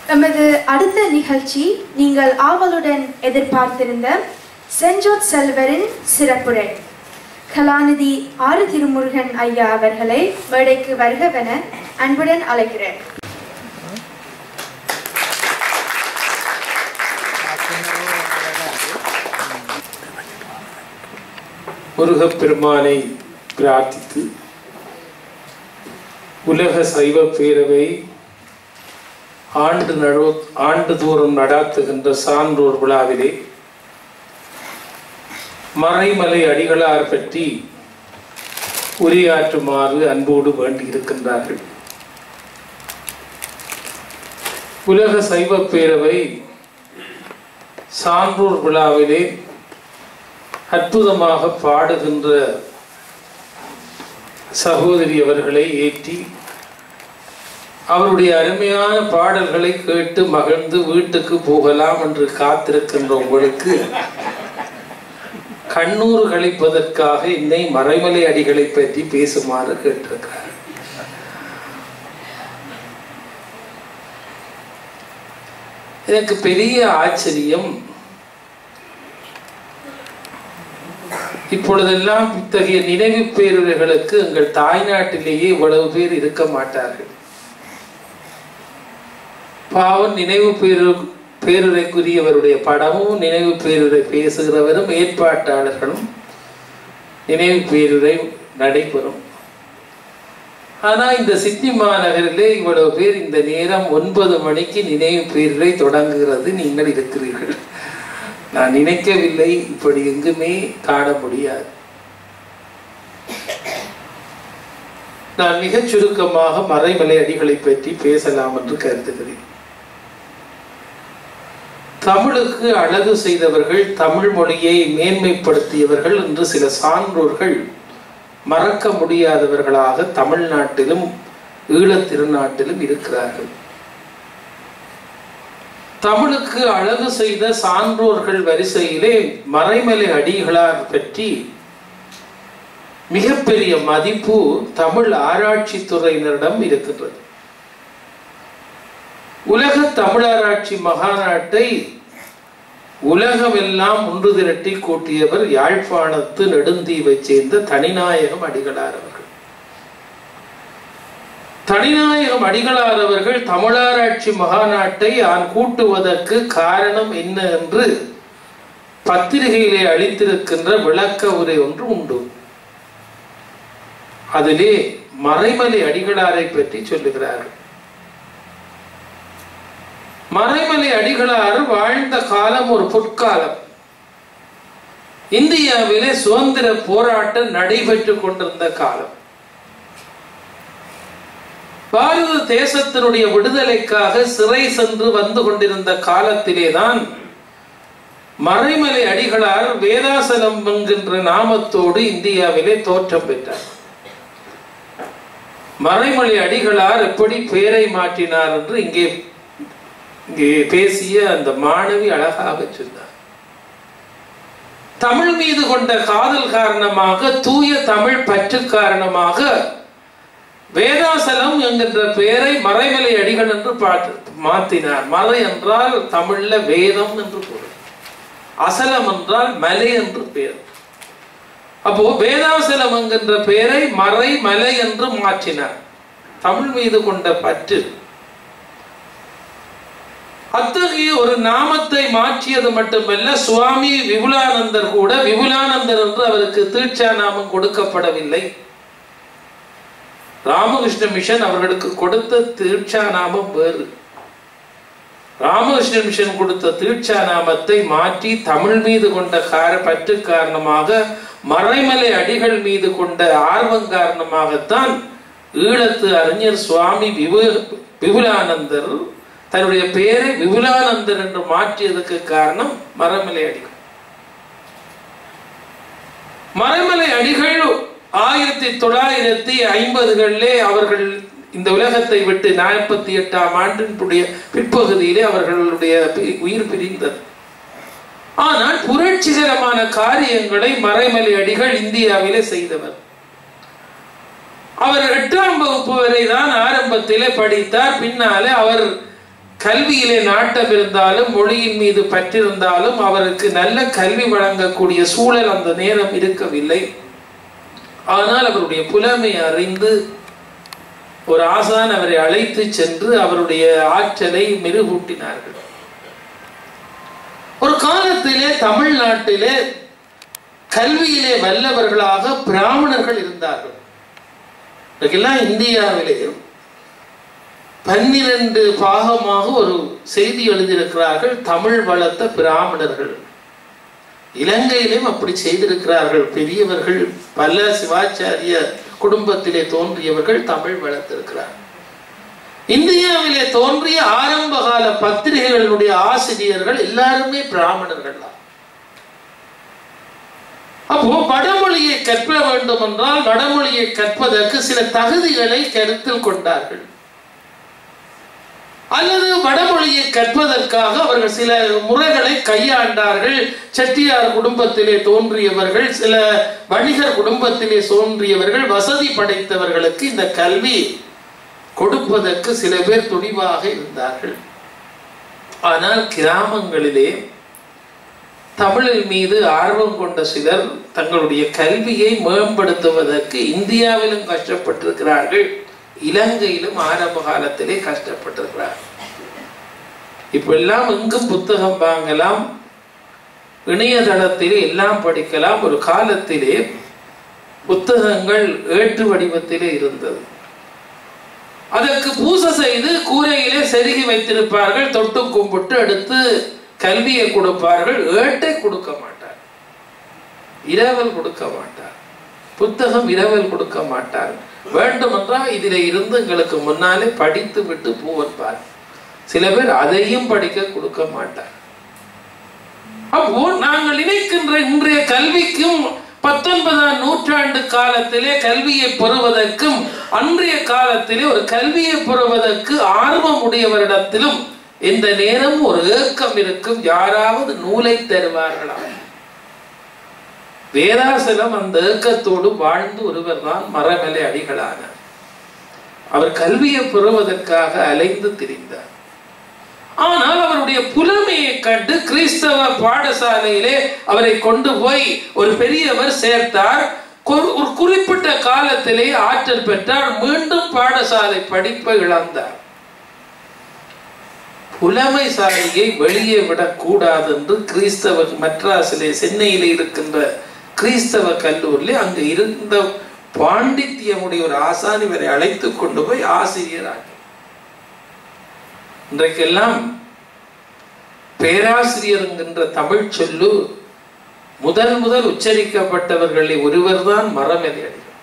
நமது அடுத்த நிகழ்ச்சி நீங்கள் ஆவலுடன் எதிர்பார்த்திருந்த செஞ்சோட் செல்வரின் சிறப்புரை. கலாநிதி ஆறு திருமுருகன் ஐயா அவர்களை மேடைக்கு வருகவென அன்புடன் அழைக்கிறேன். முருகப்பெருமானை பிரார்த்தித்து உலக சைவ பேரவை ஆண்டுதோறும் நடாத்துகின்ற சான்றோர் விழாவிலே மறைமலை அடிகளார் பற்றி உரையாற்றுமாறு அன்போடு வேண்டியிருக்கின்றார்கள். உலக சைவ பேரவை சான்றோர் விழாவிலே அற்புதமாக பாடுகின்ற சகோதரி அவர்களை ஏற்றி அவருடைய அருமையான பாடல்களை கேட்டு மகிழ்ந்து வீட்டுக்கு போகலாம் என்று காத்திருக்கின்ற உங்களுக்கு கண்ணூர் கழிப்பதற்காக என்னை மறைமலை அடிகளை பற்றி பேசுமாறு கேட்டிருக்கிறார். எனக்கு பெரிய ஆச்சரியம், இப்பொழுதெல்லாம் இத்தகைய நினைவு பேருரைகளுக்கு எங்கள் தாய்நாட்டிலேயே இவ்வளவு பேர் இருக்க மாட்டார்கள். பாவம், நினைவு பேருரைக்குரியவருடைய படமும் நினைவு பேருரை பேசுகிறவரும் ஏற்பாட்டாளர்களும் நினைவு பேருரை நடைபெறும். ஆனா இந்த சிட்னி மாநகரிலே இவ்வளவு பேர் இந்த நேரம் 9 மணிக்கு நினைவு பேருரை தொடங்குகிறது நீங்கள் இருக்கிறீர்கள். நான் நினைக்கவில்லை, இப்படி எங்குமே காண முடியாது. நான் மிகச் சுருக்கமாக மறைமலை அடிகளை பற்றி பேசலாம் என்று கருதுகிறேன். தமிழுக்கு அழகு செய்தவர்கள், தமிழ் மொழியை மேன்மைப்படுத்தியவர்கள் என்று சில சான்றோர்கள் மறக்க முடியாதவர்களாக தமிழ்நாட்டிலும் ஈழத் திருநாட்டிலும் இருக்கிறார்கள். தமிழுக்கு அழகு செய்த சான்றோர்கள் வரிசையிலே மறைமலை அடிகளார் பற்றி மிகப்பெரிய மதிப்பு தமிழ் ஆராய்ச்சி துறையினரிடம் இருக்கின்றது. உலக தமிழாராய்ச்சி மகாநாட்டை உலகமெல்லாம் ஒன்று திரட்டி கூட்டியவர் யாழ்ப்பாணத்து நெடுந்தீவை சேர்ந்த தனிநாயகம் அடிகளார் அவர்கள். தனிநாயகம் அடிகளார் அவர்கள் தமிழாராய்ச்சி மகாநாட்டை கூட்டுவதற்கு காரணம் என்ன என்று பத்திரிகையிலே அளித்திருக்கின்ற விளக்க உரை ஒன்று உண்டு. அதிலே மறைமலை அடிகளாரை பற்றி சொல்லுகிறார்கள். மறைமலை அடிகளார் வாழ்ந்த காலம் ஒரு பொற்காலம். இந்தியாவிலே சுதந்திர போராட்டம் நடைபெற்றுக் கொண்டிருந்த காலம். பாரத தேசத்தினுடைய விடுதலைக்காக சிறை சென்று வந்து கொண்டிருந்த காலத்திலேதான் மறைமலை அடிகளார் வேதாசலம் என்கின்ற நாமத்தோடு இந்தியாவிலே தோற்றம் பெற்றார். மறைமலை அடிகளார் எப்படி பெயரை மாற்றினார் என்று இங்கே பேசிய அந்த மாணவி அழகாக சொன்னார். தமிழ் மீது கொண்ட காதல் காரணமாக, தூய தமிழ் பற்று காரணமாக வேதாசலம் என்கின்ற பெயரை மறைமலை அடிகள் என்று மாற்றினார். மறை என்றால் தமிழ்ல வேதம் என்று பொருள், அசலம் என்றால் மலை என்று பெயர். அப்போ வேதாசலம் என்கின்ற பெயரை மறைமலை என்று மாற்றினார். தமிழ் மீது கொண்ட பற்று. அத்தகைய ஒரு நாமத்தை மாற்றியது மட்டுமல்ல, சுவாமி விபுலானந்தர் கூட விபுலானந்தர் என்று அவருக்கு தீட்சா நாமம் கொடுக்கப்படவில்லை. ராமகிருஷ்ண மிஷன் அவர்களுக்கு கொடுத்த தீட்சா நாமம் வேறு. ராமகிருஷ்ண மிஷன் கொடுத்த தீட்சா நாமத்தை மாற்றி தமிழ் மீது கொண்ட பற்று காரணமாக, மறைமலை அடிகள் மீது கொண்ட ஆர்வம் காரணமாகத்தான் ஈழத்து அறிஞர் சுவாமி விபுலானந்தர் தன்னுடைய பெயரை விபுலானந்தர் என்று மாற்றியதற்கு காரணம் மறைமலை அடிகள். மறைமலை அடிகள் 1950களிலே அவர்கள் இந்த உலகத்தை விட்டு 48ஆம் ஆண்டினுடைய பிற்பகுதியிலே அவர்களுடைய உயிர் பிரிந்தது. ஆனால் புரட்சிகரமான காரியங்களை மறைமலை அடிகள் இந்தியாவிலே செய்தவர். அவர் 8ஆம் வகுப்பு வரை தான் ஆரம்பத்திலே படித்தார். பின்னாலே அவர் கல்வியிலே நாட்டம் இருந்தாலும் மொழியின் மீது பற்றிருந்தாலும் அவருக்கு நல்ல கல்வி வழங்கக்கூடிய சூழல் அந்த நேரம் இருக்கவில்லை. ஆனால் அவருடைய புலமை அறிந்து ஒரு ஆசான் அவரை அழைத்து சென்று அவருடைய ஆற்றலை மெருகூட்டினார்கள். ஒரு காலத்திலே தமிழ்நாட்டிலே கல்வியிலே வல்லவர்களாக பிராமணர்கள் இருந்தார்கள். இந்தியாவிலே 12 பாகமாக ஒரு செய்தி எழுதியிருக்கிறார்கள். தமிழ் வளர்த்த பிராமணர்கள். இலங்கையிலும் அப்படி செய்திருக்கிறார்கள். பெரியவர்கள் பல சிவாச்சாரிய குடும்பத்திலே தோன்றியவர்கள் தமிழ் வளர்த்திருக்கிறார்கள். இந்தியாவிலே தோன்றிய ஆரம்பகால பத்திரிகைகளுடைய ஆசிரியர்கள் எல்லாருமே பிராமணர்கள் தான். அப்போ வடமொழியை கற்க வேண்டும் என்றால் வடமொழியை கற்பதற்கு சில தகுதிகளை கருத்தில் கொண்டார்கள். அல்லது வடமொழியை கற்பதற்காக அவர்கள் சில முறைகளை கையாண்டார்கள். செட்டியார் குடும்பத்திலே தோன்றியவர்கள், சில வணிகர் குடும்பத்திலே தோன்றியவர்கள், வசதி படைத்தவர்களுக்கு இந்த கல்வி கொடுப்பதற்கு சில பேர் துணிவாக இருந்தார்கள். ஆனால் கிராமங்களிலே தமிழின் மீது ஆர்வம் கொண்ட சிலர் தங்களுடைய கல்வியை மேம்படுத்துவதற்கு இந்தியாவிலும் கஷ்டப்பட்டிருக்கிறார்கள், இலங்கையிலும் ஆரம்ப காலத்திலே கஷ்டப்பட்டிருக்கிறார். இப்ப எல்லாம் எங்கும் புத்தகம் வாங்கலாம், இணையதளத்திலே எல்லாம் படிக்கலாம். ஒரு காலத்திலே புத்தகங்கள் ஏற்று வடிவத்திலே இருந்தது. அதற்கு பூசை செய்து கூரையிலே செருகி வைத்திருப்பார்கள். தொட்டு கும்பிட்டு எடுத்து கல்வியை கொடுப்பார்கள். ஏட்டை கொடுக்க மாட்டார், இரவல் கொடுக்க மாட்டார், புத்தகம் இரவல் கொடுக்க மாட்டார். வேண்டுமென்றால் இதிலே இருந்து எங்களுக்கு முன்னாலே படித்து விட்டு போவார். சில பேர் அதையும் படிக்க கொடுக்க மாட்டார். அப்போ நாங்கள் நினைக்கின்ற இன்றைய கல்விக்கும் 19ஆம் நூற்றாண்டு காலத்திலே கல்வியை பெறுவதற்கும் அன்றைய காலத்திலே ஒரு கல்வியை பெறுவதற்கு ஆர்வம் உடையவரிடத்திலும் இந்த நேரம் ஒரு ஏக்கம் இருக்கும். யாராவது நூலை தருவார்களா? வேதாசலம் அந்த ஏக்கத்தோடு வாழ்ந்து ஒருவர் தான் மறைமலை அடிகளானார். அவர் கல்வியை பெறுவதற்காக அலைந்து திரிந்தார். ஆனால் அவருடைய புலமையை கண்டு கிறிஸ்தவ பாடசாலையிலே அவரை கொண்டு போய் ஒரு பெரியவர் சேர்த்தார். ஒரு குறிப்பிட்ட காலத்திலே ஆற்றல் பெற்றார். மீண்டும் பாடசாலை படிப்பை இழந்தார். புலமைசாலியை வெளியே விடக்கூடாது என்று கிறிஸ்தவ மெட்ராஸிலே சென்னையிலே இருக்கின்ற கிறிஸ்தவ கல்லூரியிலே அங்கு இருந்த பாண்டித்யமுடைய ஒரு ஆசான் இவரை அழைத்து கொண்டு போய் ஆசிரியராக. இன்றைக்கெல்லாம் பேராசிரியர் என்கின்ற தமிழ் சொல்லு முதல் உச்சரிக்கப்பட்டவர்களில் ஒருவர் தான் மறைமலை அடிகள்.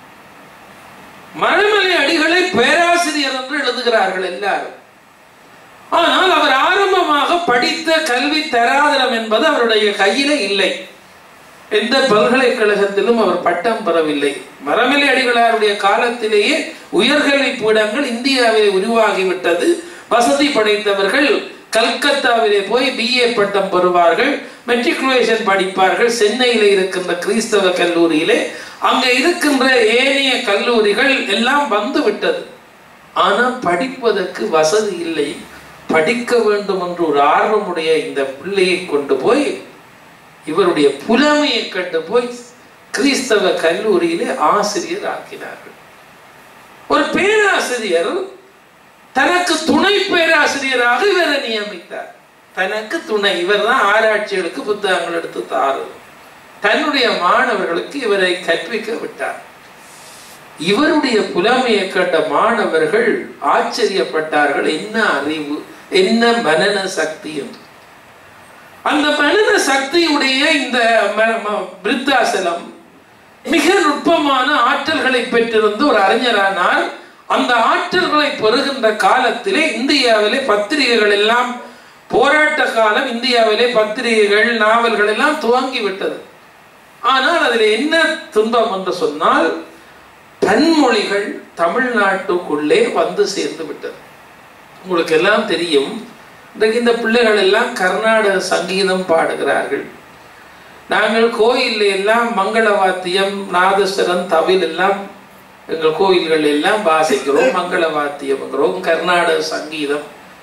மறைமலை அடிகளை பேராசிரியர் என்று எழுதுகிறார்கள் எல்லாரும். ஆனால் அவர் ஆரம்பமாக படித்த கல்வி தராதரம் என்பது அவருடைய கையில இல்லை. எந்த பல்கலைக்கழகத்திலும் அவர் பட்டம் பெறவில்லை. மறைமலை அடிகளாருடைய காலத்திலேயே உயர்கல்வி பீடங்கள் இந்தியாவிலே உருவாகிவிட்டது. வசதி படைத்தவர்கள் கல்கத்தாவிலே போய் BA பட்டம் பெறுவார்கள், மெட்ரிகுலேஷன் படிப்பார்கள். சென்னையில இருக்கின்ற கிறிஸ்தவ கல்லூரியிலே, அங்க இருக்கின்ற ஏனைய கல்லூரிகள் எல்லாம் வந்து விட்டது. ஆனால் படிப்பதற்கு வசதி இல்லை. படிக்க வேண்டும் என்று ஒரு ஆர்வமுடைய இந்த பிள்ளையை கொண்டு போய் இவருடைய புலமையை கண்டு போய் கிறிஸ்தவ கல்லூரியிலே ஆசிரியர் ஆக்கினார்கள். ஒரு பேராசிரியர் தனக்கு துணை பேராசிரியராக இவரை நியமித்தார். தனக்கு துணை, இவர் தான் ஆராய்ச்சிகளுக்கு புத்தகங்கள் எடுத்து தாரு. தன்னுடைய மாணவர்களுக்கு இவரை கற்பிக்க விட்டார். இவருடைய புலமையை கண்ட மாணவர்கள் ஆச்சரியப்பட்டார்கள். என்ன அறிவு, என்ன மனன சக்தி என்று. அந்த மனன சக்தியுடைய இந்த விருத்தாசலம் மிக நுட்பமான ஆற்றல்களை பெற்றிருந்த ஒரு அறிஞரானார். அந்த ஆற்றல்களை பெறுகின்ற காலத்திலே இந்தியாவிலே பத்திரிகைகள் எல்லாம் போராட்ட காலம். இந்தியாவிலே பத்திரிகைகள், நாவல்கள் எல்லாம் துவங்கிவிட்டது. ஆனால் அதில் என்ன துன்பம் என்று சொன்னால், பன்மொழிகள் தமிழ்நாட்டுக்குள்ளே வந்து சேர்ந்து விட்டது. உங்களுக்கு எல்லாம் தெரியும், இன்றைக்கு இந்த பிள்ளைகள் எல்லாம் கர்நாடக சங்கீதம் பாடுகிறார்கள். நாங்கள் கோயில்ல எல்லாம் மங்கள வாத்தியம், நாதஸ்வரம், தவில் எல்லாம் எங்கள் கோயில்கள் எல்லாம் வாசிக்கிறோம். மங்கள வாத்தியம், கர்நாடக சங்கீதம்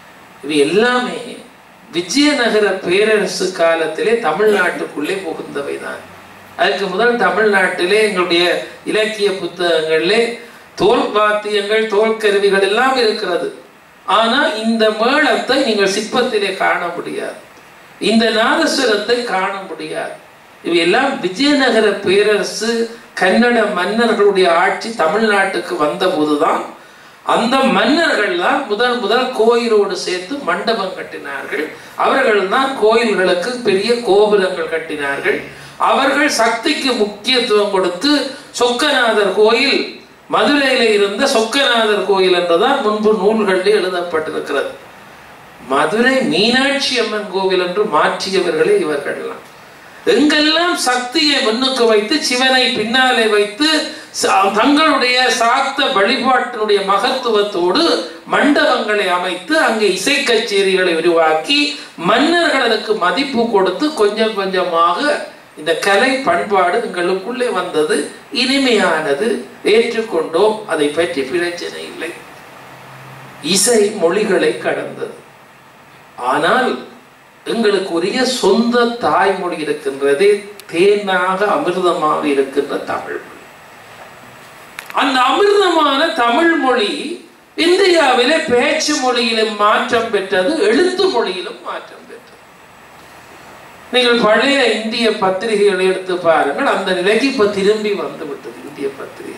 இது எல்லாமே விஜயநகர பேரரசு காலத்திலே தமிழ்நாட்டுக்குள்ளே புகுந்தவைதான். அதுக்கு முதல் தமிழ்நாட்டிலே எங்களுடைய இலக்கிய புத்தகங்களிலே தோல் வாத்தியங்கள், தோல் கருவிகள் எல்லாம் இருக்கிறது. ஆனா இந்த மேளத்தை நீங்கள் சிற்பத்திலே காண முடியாது, இந்த நாதஸ்வரத்தை காண முடியாது. இவையெல்லாம் விஜயநகர பேரரசு கன்னட மன்னர்களுடைய ஆட்சி தமிழ்நாட்டுக்கு வந்த போதுதான் அந்த மன்னர்கள் தான் முதல் கோயிலோடு சேர்த்து மண்டபம் கட்டினார்கள். அவர்கள் தான் கோயில்களுக்கு பெரிய கோபுரங்கள் கட்டினார்கள். அவர்கள் சக்திக்கு முக்கியத்துவம் கொடுத்து சொக்கநாதர் கோயில், மதுரையில இருந்த சொக்கநாதர் கோயில் என்றுதான் முன்பு நூல்களில் எழுதப்பட்டிருக்கிறது. மதுரை மீனாட்சி அம்மன் கோவில் என்று மாற்றியவர்களே இவர்கள்லாம். எங்கெல்லாம் சக்தியை முன்னுக்கு வைத்து சிவனை பின்னாலே வைத்து தங்களுடைய சாக்த வழிபாட்டினுடைய மகத்துவத்தோடு மண்டபங்களை அமைத்து அங்கே இசை கச்சேரிகளை உருவாக்கி மன்னர்களுக்கு மதிப்பு கொடுத்து கொஞ்சம் கொஞ்சமாக இந்த கலை பண்பாடு எங்களுக்குள்ளே வந்தது. இனிமையானது, ஏற்றுக்கொண்டோம், அதை பற்றி பிரச்சனை இல்லை. இசை மொழிகளை கடந்தது. ஆனால் எங்களுக்கு உரிய சொந்த தாய்மொழி இருக்கின்றது, தேனாக அமிர்தமாக இருக்கின்ற தமிழ் மொழி. அந்த அமிர்தமான தமிழ் மொழி இந்தியாவிலே பேச்சு மொழியிலும் மாற்றம் பெற்றது, எழுத்து மொழியிலும் மாற்றம் பெற்றது. நீங்கள் பழைய இந்திய பத்திரிகைகளை எடுத்து பாருங்கள், அந்த நிலைக்கு இப்ப திரும்பி வந்து விட்டது இந்திய பத்திரிகை.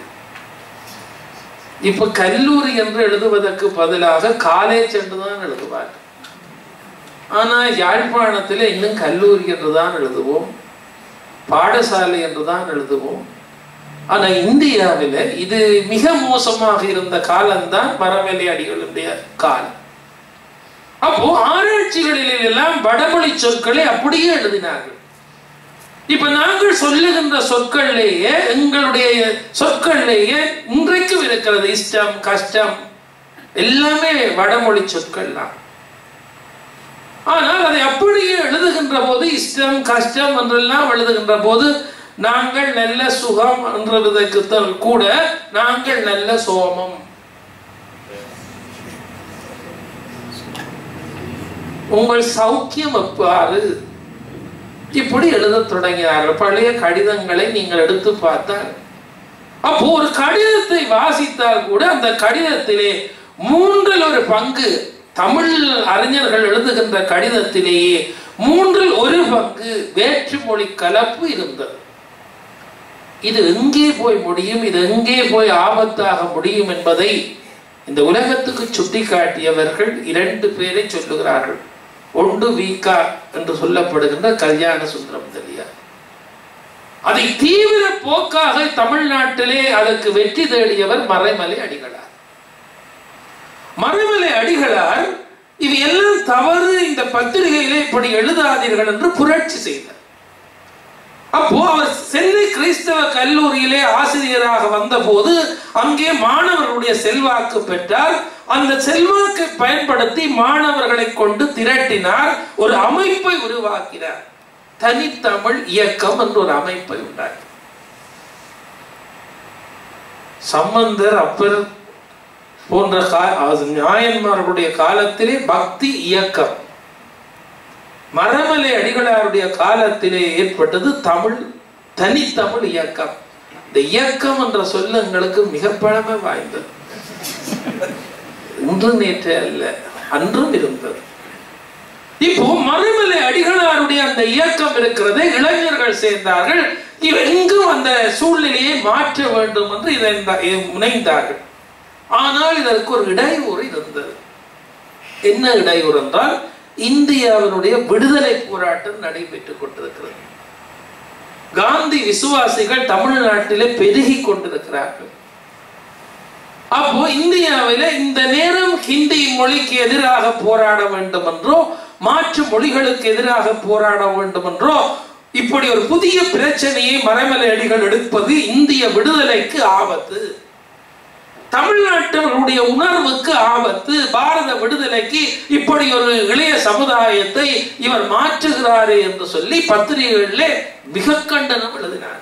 இப்ப கல்லூரி என்று எழுதுவதற்கு பதிலாக காலேஜ் என்றுதான் எழுதுவார். ஆனா யாழ்ப்பாணத்திலே இன்னும் கல்லூரி என்றுதான் எழுதுவோம், பாடசாலை என்றுதான் எழுதுவோம். ஆனா இந்தியாவில இது மிக மோசமாக இருந்த காலம்தான் மரமலை அடிகளுடைய காலம். அப்போ ஆராய்ச்சிகளில் எல்லாம் வடமொழி சொற்களை அப்படியே எழுதினார்கள். இப்ப நாங்கள் சொல்லுகின்ற சொற்களிலேயே, எங்களுடைய சொற்களிலேயே இன்றைக்கும் இருக்கிறது. இஷ்டம், கஷ்டம் எல்லாமே வடமொழி சொற்கள் தான். ஆனால் அதை அப்படியே எழுதுகின்ற போது, இஷ்டம் கஷ்டம் என்றெல்லாம் எழுதுகின்ற போது, நாங்கள் நல்ல சுகம் என்றதற்கு கூட நாங்கள் நல்ல சோமம், உங்கள் சௌக்கியம் எவ்வாறு, இப்படி எழுத தொடங்கினார்கள். பழைய கடிதங்களை நீங்கள் எடுத்து பார்த்தால், அப்போ ஒரு கடிதத்தை வாசித்தால் கூட அந்த கடிதத்திலே 1/3 தமிழ் அறிஞர்கள் எழுதுகின்ற கடிதத்திலேயே 1/3 வேற்றுமொழி கலப்பு இருந்தது. இது எங்கே போய் முடியும், இது எங்கே போய் ஆபத்தாக முடியும் என்பதை இந்த உலகத்துக்கு சுட்டி காட்டியவர்கள் 2 பேரை சொல்லுகிறார்கள். ஒன்று வீக்கா என்று சொல்லப்படுகின்ற கல்யாண சுந்தரம் தெளியார். அதை தீவிர போக்காக தமிழ்நாட்டிலே அதற்கு வெற்றி தேடியவர் மறைமலை அடிகளார். மறைமலை அடிகளார் இது எல்லாம் தவறு, இந்த பத்திரிகையிலே இப்படி எழுதாதீர்கள் என்று புரட்சி செய்தார். அப்போ அவர் சென்னை கிறிஸ்தவ கல்லூரியிலே ஆசிரியராக வந்த போது அங்கே மாணவர்களுடைய செல்வாக்கு பெற்றார். அந்த செல்வாக்கை பயன்படுத்தி மாணவர்களை கொண்டு திரட்டினார், ஒரு அமைப்பை உருவாக்கினார். தனித்தமிழ் இயக்கம் என்ற ஒரு அமைப்பை உண்டாக்கி சம்பந்தர், அப்பர் போன்ற நாயன்மார்களுடைய காலத்திலே பக்தி இயக்கம். மரமலை அடிகளாருடைய காலத்திலே ஏற்பட்டது தமிழ் தனித்தமிழ் இயக்கம். இந்த இயக்கம் என்ற சொல்ல எங்களுக்கு மிக பழமை வாய்ந்தது. இன்று நேற்று அல்ல, அன்றும் இருந்தது. இப்போ மரமலை அடிகளாருடைய அந்த இயக்கம் இருக்கிறது, இளைஞர்கள் சேர்ந்தார்கள். எங்கும் அந்த சூழ்நிலையை மாற்ற வேண்டும் என்று இதை முனைந்தார்கள். ஆனால் இதற்கு ஒரு இடையூறு இருந்தது. என்ன இடையூறு என்றால், இந்தியாவினுடைய விடுதலை போராட்டம் நடைபெற்றுக் கொண்டிருக்கிறது. காந்தி விசுவாசிகள் தமிழ்நாட்டிலே பெருகி கொண்டிருக்கிறார்கள். அப்போ இந்தியாவிலே இந்த நேரம் ஹிந்தி மொழிக்கு எதிராக போராட வேண்டும் என்றோ, மாற்று மொழிகளுக்கு எதிராக போராட வேண்டும் என்றோ, இப்படி ஒரு புதிய பிரச்சனையை மறைமலை அடிகள் எடுப்பது இந்திய விடுதலைக்கு ஆபத்து, தமிழ்நாட்டினுடைய உணர்வுக்கு ஆபத்து, பாரத விடுதலைக்கு இப்படி ஒரு இளைய சமுதாயத்தை இவர் மாற்றுகிறாரே என்று சொல்லி பத்திரிகைகளிலே மிக கண்டனம் எழுதினார்.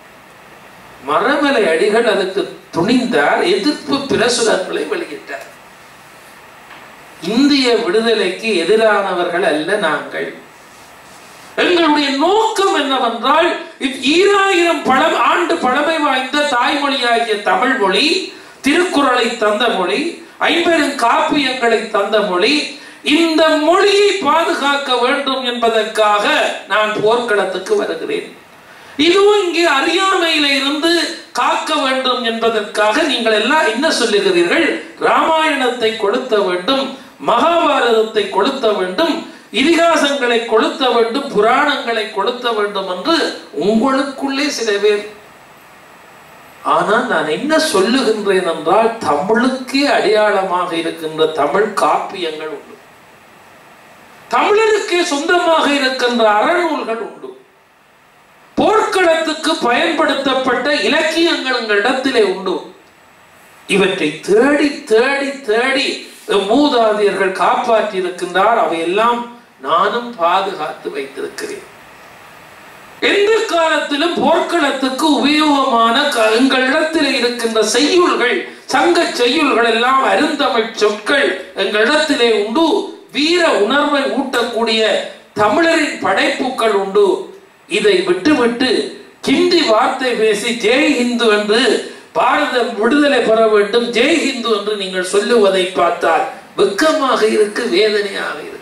மரமலை அடிகள் அதுக்கு துணிந்தார், எதிர்ப்பு பிரசுரங்களை வெளியிட்டார். இந்திய விடுதலைக்கு எதிரானவர்கள் அல்ல நாங்கள். எங்களுடைய நோக்கம் என்னவென்றால் 2000 ஆண்டு பழமை வாய்ந்த தாய்மொழியாகிய தமிழ் மொழி, திருக்குறளை தந்த மொழி, 50 காப்பியங்களை தந்த மொழி, இந்த மொழியை பாதுகாக்க வேண்டும் என்பதற்காக நான் போர்க்களத்துக்கு வருகிறேன். இதுவும் இங்கே அறியாமையில இருந்து காக்க வேண்டும் என்பதற்காக நீங்கள் எல்லாம் என்ன சொல்லுகிறீர்கள்? ராமாயணத்தை கொளுத்த வேண்டும், மகாபாரதத்தை கொளுத்த வேண்டும், இதிகாசங்களை கொளுத்த வேண்டும், புராணங்களை கொளுத்த வேண்டும் என்று உங்களுக்குள்ளே சில பேர். ஆனால் நான் என்ன சொல்லுகின்றேன் என்றால், தமிழுக்கே அடையாளமாக இருக்கின்ற தமிழ் காப்பியங்கள் உண்டு, தமிழருக்கே சொந்தமாக இருக்கின்ற அறநூல்கள் உண்டு, போர்க்களத்துக்கு பயன்படுத்தப்பட்ட இலக்கியங்கள் எங்களிடத்திலே உண்டு. இவற்றை தேடி தேடி தேடி மூதாதையர்கள் காப்பாற்றி இருக்கின்றார். அவையெல்லாம் நானும் பாதுகாத்து வைத்திருக்கிறேன். எந்த காலத்திலும் போர்க்களத்துக்கு உபயோகமான எங்களிடத்தில் இருக்கின்ற செய்யுள்கள், சங்க செய்யுள்கள் எல்லாம் அருந்தமிழ் சொற்கள் எங்களிடத்திலே உண்டு. வீர உணர்வை ஊட்டக்கூடிய தமிழரின் படைப்புகள் உண்டு. இதை விட்டுவிட்டு ஹிந்தி வார்த்தை பேசி ஜெய் ஹிந்து என்று பாரதம் விடுதலை பெற வேண்டும், ஜெய் ஹிந்து என்று நீங்கள் சொல்லுவதை பார்த்தால் வெக்கமாக இருக்கு, வேதனையாக இருக்கு.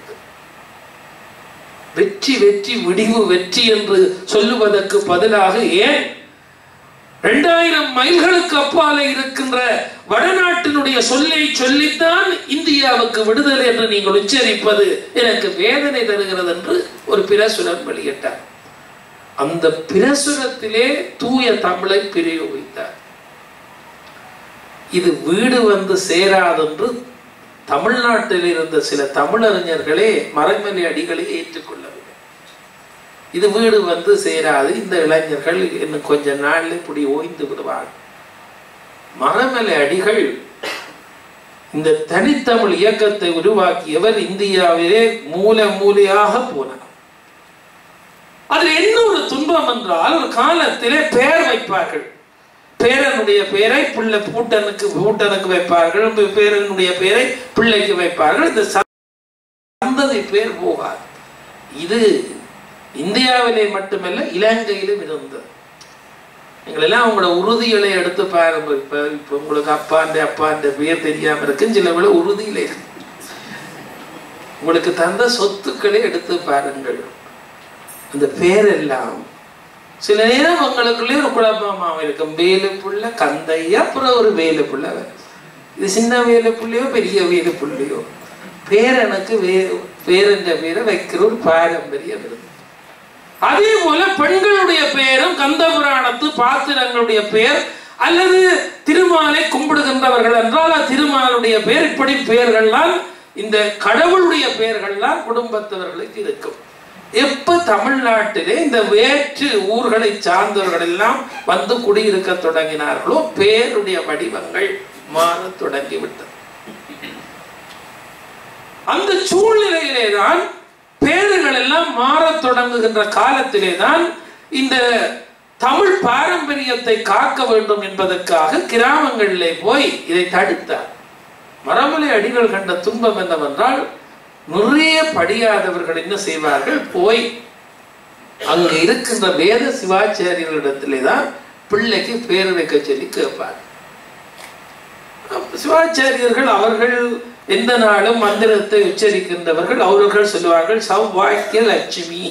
வெற்றி வெற்றி விடிவு வெற்றி என்று சொல்லுவதற்கு பதிலாக ஏன் 2000 மைல்களுக்கு அப்பாலே இருக்கின்ற வடநாட்டினுடைய சொல்லை சொல்லித்தான் இந்தியாவுக்கு விடுதலை என்று நீங்கள் உச்சரிப்பது எனக்கு வேதனை தருகிறது என்று ஒரு பிரசுரம் வெளியிட்டார். அந்த பிரசுரத்திலே தூய தமிழை பிரயோகித்தார். இது வீடு வந்து சேராதென்று தமிழ்நாட்டில் இருந்த சில தமிழறிஞர்களே மறைமலை அடிகளை ஏற்றுக்கொள்ளவில்லை. இது வீடு வந்து சேராது, இந்த இளைஞர்கள் இன்னும் கொஞ்ச நாள்ல இப்படி ஓய்ந்து விடுவார். மறைமலை அடிகள் இந்த தனித்தமிழ் இயக்கத்தை உருவாக்கியவர். இந்தியாவிலே மூலையாக போனார். அதில் என்ன ஒரு துன்பம் என்றால், ஒரு காலத்திலே பெயர் வைப்பார்கள். பேரனுடைய பெயரை பிள்ளை பூட்டனுக்கு வைப்பார்கள், பேரனுடைய பெயரை பிள்ளைக்கு வைப்பார்கள். இந்த சந்ததி பேர் போகாது. இது இந்தியாவிலே மட்டுமல்ல, இலங்கையிலும் இருந்தது. எங்களெல்லாம் உங்களோட உறுதிகளை எடுத்து பாருங்க. இப்ப உங்களுக்கு அப்பாண்ட பேர் தெரியாம இருக்கு, சில வேளை உறுதியில இருக்கு. உங்களுக்கு தந்த சொத்துக்களை எடுத்து பாருங்கள். அந்த பேரெல்லாம் சில நேரம் உங்களுக்குள்ளே ஒரு குழப்பமாக இருக்கும். வேலு புள்ள கந்தையா, அப்புறம் ஒரு வேலு புள்ள. இது சின்ன வேலு புள்ளையோ பெரிய வேலு புள்ளையோ, பேரனுக்கு பேரன்ற பேரை வைக்கிற ஒரு பாரம்பரியம் இருக்கு. அதே போல பெண்களுடைய பெயரும் கந்த புராணத்து பாத்திரங்களுடைய பெயர் அல்லது திருமாலை கும்பிடுகின்றவர்கள் என்றால் திருமாலுடைய பெயர், இப்படி பெயர்கள்லாம் இந்த கடவுளுடைய பெயர்கள்லாம் குடும்பத்தவர்களுக்கு இருக்கும். எப்ப தமிழ்நாட்டிலே இந்த வேற்று ஊர்களை சார்ந்தவர்கள் எல்லாம் வந்து குடியிருக்க தொடங்கினார்களோ பேருடைய வடிவங்கள் மாற தொடங்கிவிட்டது. அந்த சூழ்நிலையிலே தான் பேர்கள் எல்லாம் மாற தொடங்குகின்ற காலத்திலே தான் இந்த தமிழ் பாரம்பரியத்தை காக்க வேண்டும் என்பதற்காக கிராமங்களிலே போய் இதை தடுத்தார். மறைமலை அடிகள் கண்ட துன்பம் என்னவென்றால், நிறைய படியாதவர்கள் என்ன செய்வார்கள், போய் அங்க இருக்கின்ற வேத சிவாச்சாரியர்களிடத்திலே தான் பிள்ளைக்கு பேர் வைக்க சொல்லி கேட்பார். சிவாச்சாரியர்கள் அவர்கள் எந்த நாளும் மந்திரத்தை உச்சரிக்கின்றவர்கள். அவர்கள் சொல்லுவார்கள் சௌபாக்கிய லட்சுமி.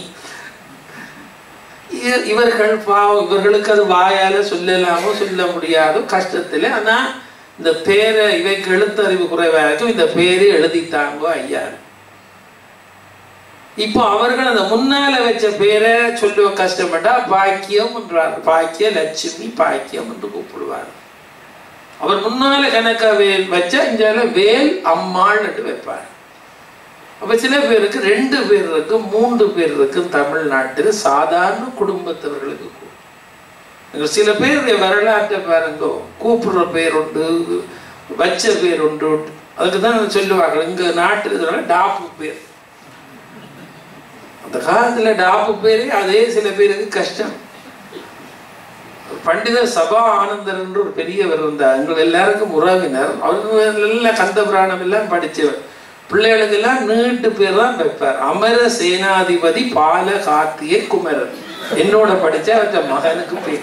இவர்கள் இவர்களுக்கு அது வாயால சொல்லலாமோ சொல்ல முடியாதோ கஷ்டத்துல. ஆனா இந்த பேரை இவைக்கு எழுத்தறிவு குறைவாக இந்த பேரை எழுதித்தாங்கோ ஐயா. இப்போ அவர்கள் அந்த முன்னால வச்ச பேரை சொல்லுவ கஷ்டப்பட்டா பாக்கியம் என்றார். பாக்கிய லட்சுமி பாக்கியம் என்று கூப்பிடுவார். அவர் முன்னால கணக்க வேல் வச்சா இஞ்சால வேல் அம்மாள் என்று வைப்பார். அப்ப சில பேருக்கு 2 பேர் இருக்கு, 3 பேர் இருக்கு. தமிழ்நாட்டில் சாதாரண குடும்பத்தவர்களுக்கு சில பேருடைய வரலாற்றை பாருங்க. கூப்பிடுற பேர் உண்டு, வச்ச பேர் உண்டு. அதுக்குதான் சொல்லுவாங்க இங்க நாட்டில் டாப்பு பேர். அந்த காலத்துல டாப்பு பேரு அதே சில பேருக்கு கஷ்டம். பண்டிதர் சபா ஆனந்தர் என்று ஒரு பெரியவர் இருந்தார். எங்கள் எல்லாருக்கும் உறவினர். அவர்கள் எல்லாம் கந்த புராணம் எல்லாம் படித்தவர். பிள்ளைகளுக்கெல்லாம் நீட்டு பேர் தான் வைப்பார். அமர சேனாதிபதி பால கார்த்திய குமரன். என்னோட படிச்சா அவற்ற மகனுக்கு பேர்.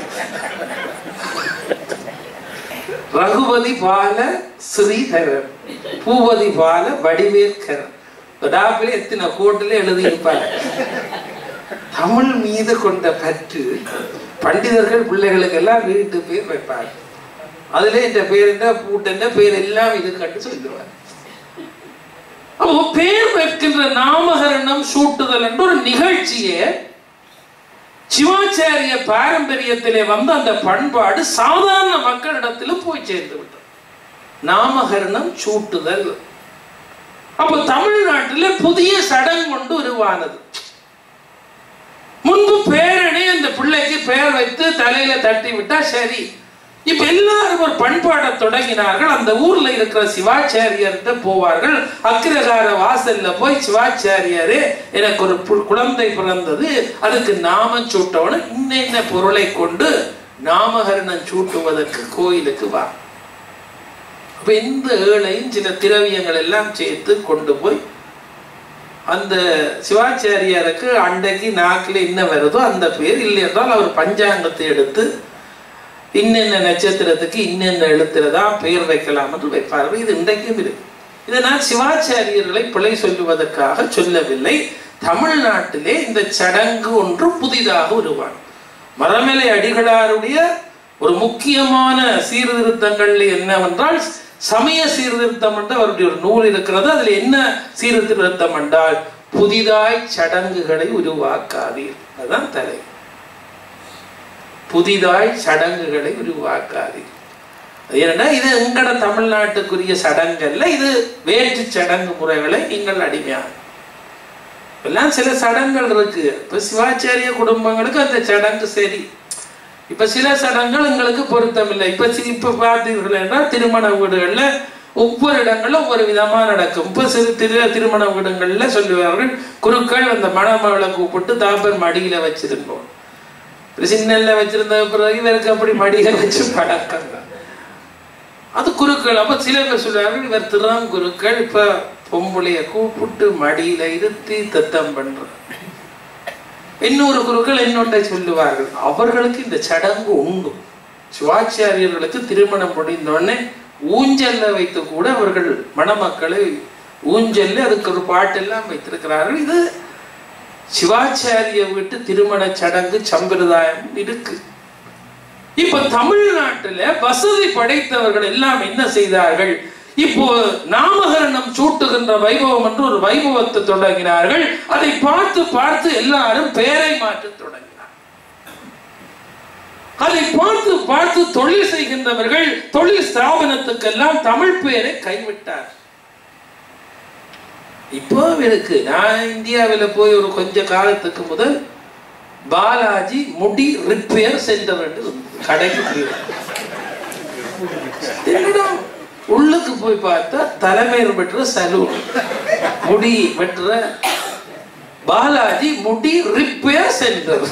ரகுபதி பால ஸ்ரீதரன், பூபதி பால வடிவேற்கரன். டாப்பில எத்தனை கோட்டில எழுதியிருப்பார். தமிழ் மீது கொண்ட பற்று பண்டிதர்கள் பிள்ளைகளுக்கு எல்லாம் வீட்டு பேர் வைப்பார். அதுல இந்த பேர் என்ன பூட்ட பேர் எல்லாம் இது கண்டு சொல்லுவார். அப்போ பேர் வைக்கின்ற நாமகரணம் சூட்டுதல் என்ற ஒரு நிகழ்ச்சியை சிவாச்சாரிய பாரம்பரியத்திலே வந்து அந்த பண்பாடு சாதாரண மக்களிடத்தில் போய் சேர்ந்து விட்டது. நாமகரணம் சூட்டுதல். அப்போ தமிழ்நாட்டில் புதிய சடங்கு கொண்டு உருவானது. முன்பு பேரணி அந்த பிள்ளைக்கு பெயர் வைத்து தலையில தட்டி விட்டா சரி. இப்ப எல்லாரும் ஒரு பண்பாடை தொடங்கினார்கள். அந்த ஊர்ல இருக்கிற சிவாச்சாரியர்கிட்ட போவார்கள். அக்கிரகார வாசல்ல போய் சிவாச்சாரியாரே எனக்கு ஒரு குழந்தை பிறந்தது, அதுக்கு நாமம் சூட்டவனும் இன்னென்ன பொருளை கொண்டு நாமகரணம் சூட்டுவதற்கு கோயிலுக்கு வா. அப்ப இந்த ஏழையும் சில திரவியங்கள் எல்லாம் சேர்த்து கொண்டு போய் அந்த சிவாச்சாரியாருக்கு அன்றைக்கு நாக்கில் என்ன வருதோ அந்த பேர், இல்லை என்றால் அவர் பஞ்சாங்கத்தை எடுத்து இன்னென்ன நட்சத்திரத்துக்கு இன்னென்ன எழுத்துலதான் பெயர் வைக்கலாம் என்று வைப்பார்கள். இது இன்றைக்கும் இருக்கு. இதை நான் சிவாச்சாரியர்களை பிழை சொல்லுவதற்காக சொல்லவில்லை. தமிழ்நாட்டிலே இந்த சடங்கு ஒன்று புதிதாக உருவானது. மறைமலை அடிகளாருடைய ஒரு முக்கியமான சீர்திருத்தங்கள் என்னவென்றால் சமய சீர்திருத்தம் என்று அவருடைய ஒரு நூல் இருக்கிறது. அதுல என்ன சீர்திருத்தம் என்றால் புதிதாய் சடங்குகளை உருவாக்காதீர். அதுதான் தலை. புதிதாய் சடங்குகளை உருவாக்காதீர். ஏன்னா இது எங்கட தமிழ்நாட்டுக்குரிய சடங்கல்ல, இது வேற்று சடங்கு முறைகளை நீங்கள் அடிமையாக எல்லாம் சில சடங்குகள் இருக்கு. இப்ப சிவாச்சாரிய குடும்பங்களுக்கு அந்த சடங்கு சரி. இப்ப சில சடங்குகள் எங்களுக்கு பொருத்தமில்லை. இப்ப பார்த்தீர்கள் என்றால் திருமண வீடுகள்ல ஒவ்வொரு இடங்கள்ல ஒவ்வொரு விதமா நடக்கும். இப்ப திருமண வீடுகள்ல சொல்லுவார்கள், குருக்கள் அந்த மணமகளை கூப்பிட்டு தாப்பர் மடியில வச்சிருந்தோம். சின்னல்ல வச்சிருந்த பிறகு இவருக்கு அப்படி மடியில வச்சு பழக்கம். அது குருக்கள். அப்ப சில பேர் சொல்லுவார்கள், இவர் திறம் குருக்கள் இப்ப பொம்புளைய கூப்பிட்டு மடியில இருத்தி தத்தம் பண்ற. இன்னொரு குருக்கள் என்னொன்றை சொல்லுவார்கள், அவர்களுக்கு இந்த சடங்கு உண்டு. சிவாச்சாரியர்களுக்கு திருமணம் முடிந்தோடனே ஊஞ்சல்ல வைத்து கூட அவர்கள் மணமக்களை ஊஞ்சல்ல அதுக்கு ஒரு பாட்டெல்லாம் வைத்திருக்கிறார்கள். இது சிவாச்சாரிய வீட்டு திருமண சடங்கு சம்பிரதாயம் இருக்கு. இப்ப தமிழ்நாட்டுல வசதி படைத்தவர்கள் எல்லாம் என்ன செய்தார்கள், இப்போ நாமகரணம் சூட்டுகின்ற வைபவம் என்று ஒரு வைபவத்தை தொடங்கினார்கள். அதை பார்த்து பார்த்து எல்லாரும் பெயரை மாற்ற தொடங்கினார். அதை பார்த்து பார்த்து தொழில் செய்கின்றவர்கள் தொழில் ஸ்தாபனத்துக்கெல்லாம் தமிழ் பெயரை கைவிட்டார். இப்போ இருக்கு. நான் இந்தியாவில் போய் ஒரு கொஞ்ச காலத்துக்கு முதல் பாலாஜி முடி ரிப்பேர் சென்டர் என்று கடைக்கு உள்ளுக்கு போய் பார்த்தா தலைமையில் பெற்ற சலூன், முடி பெற்ற பாலாஜி முடி ரிப்பேர் சென்டர்.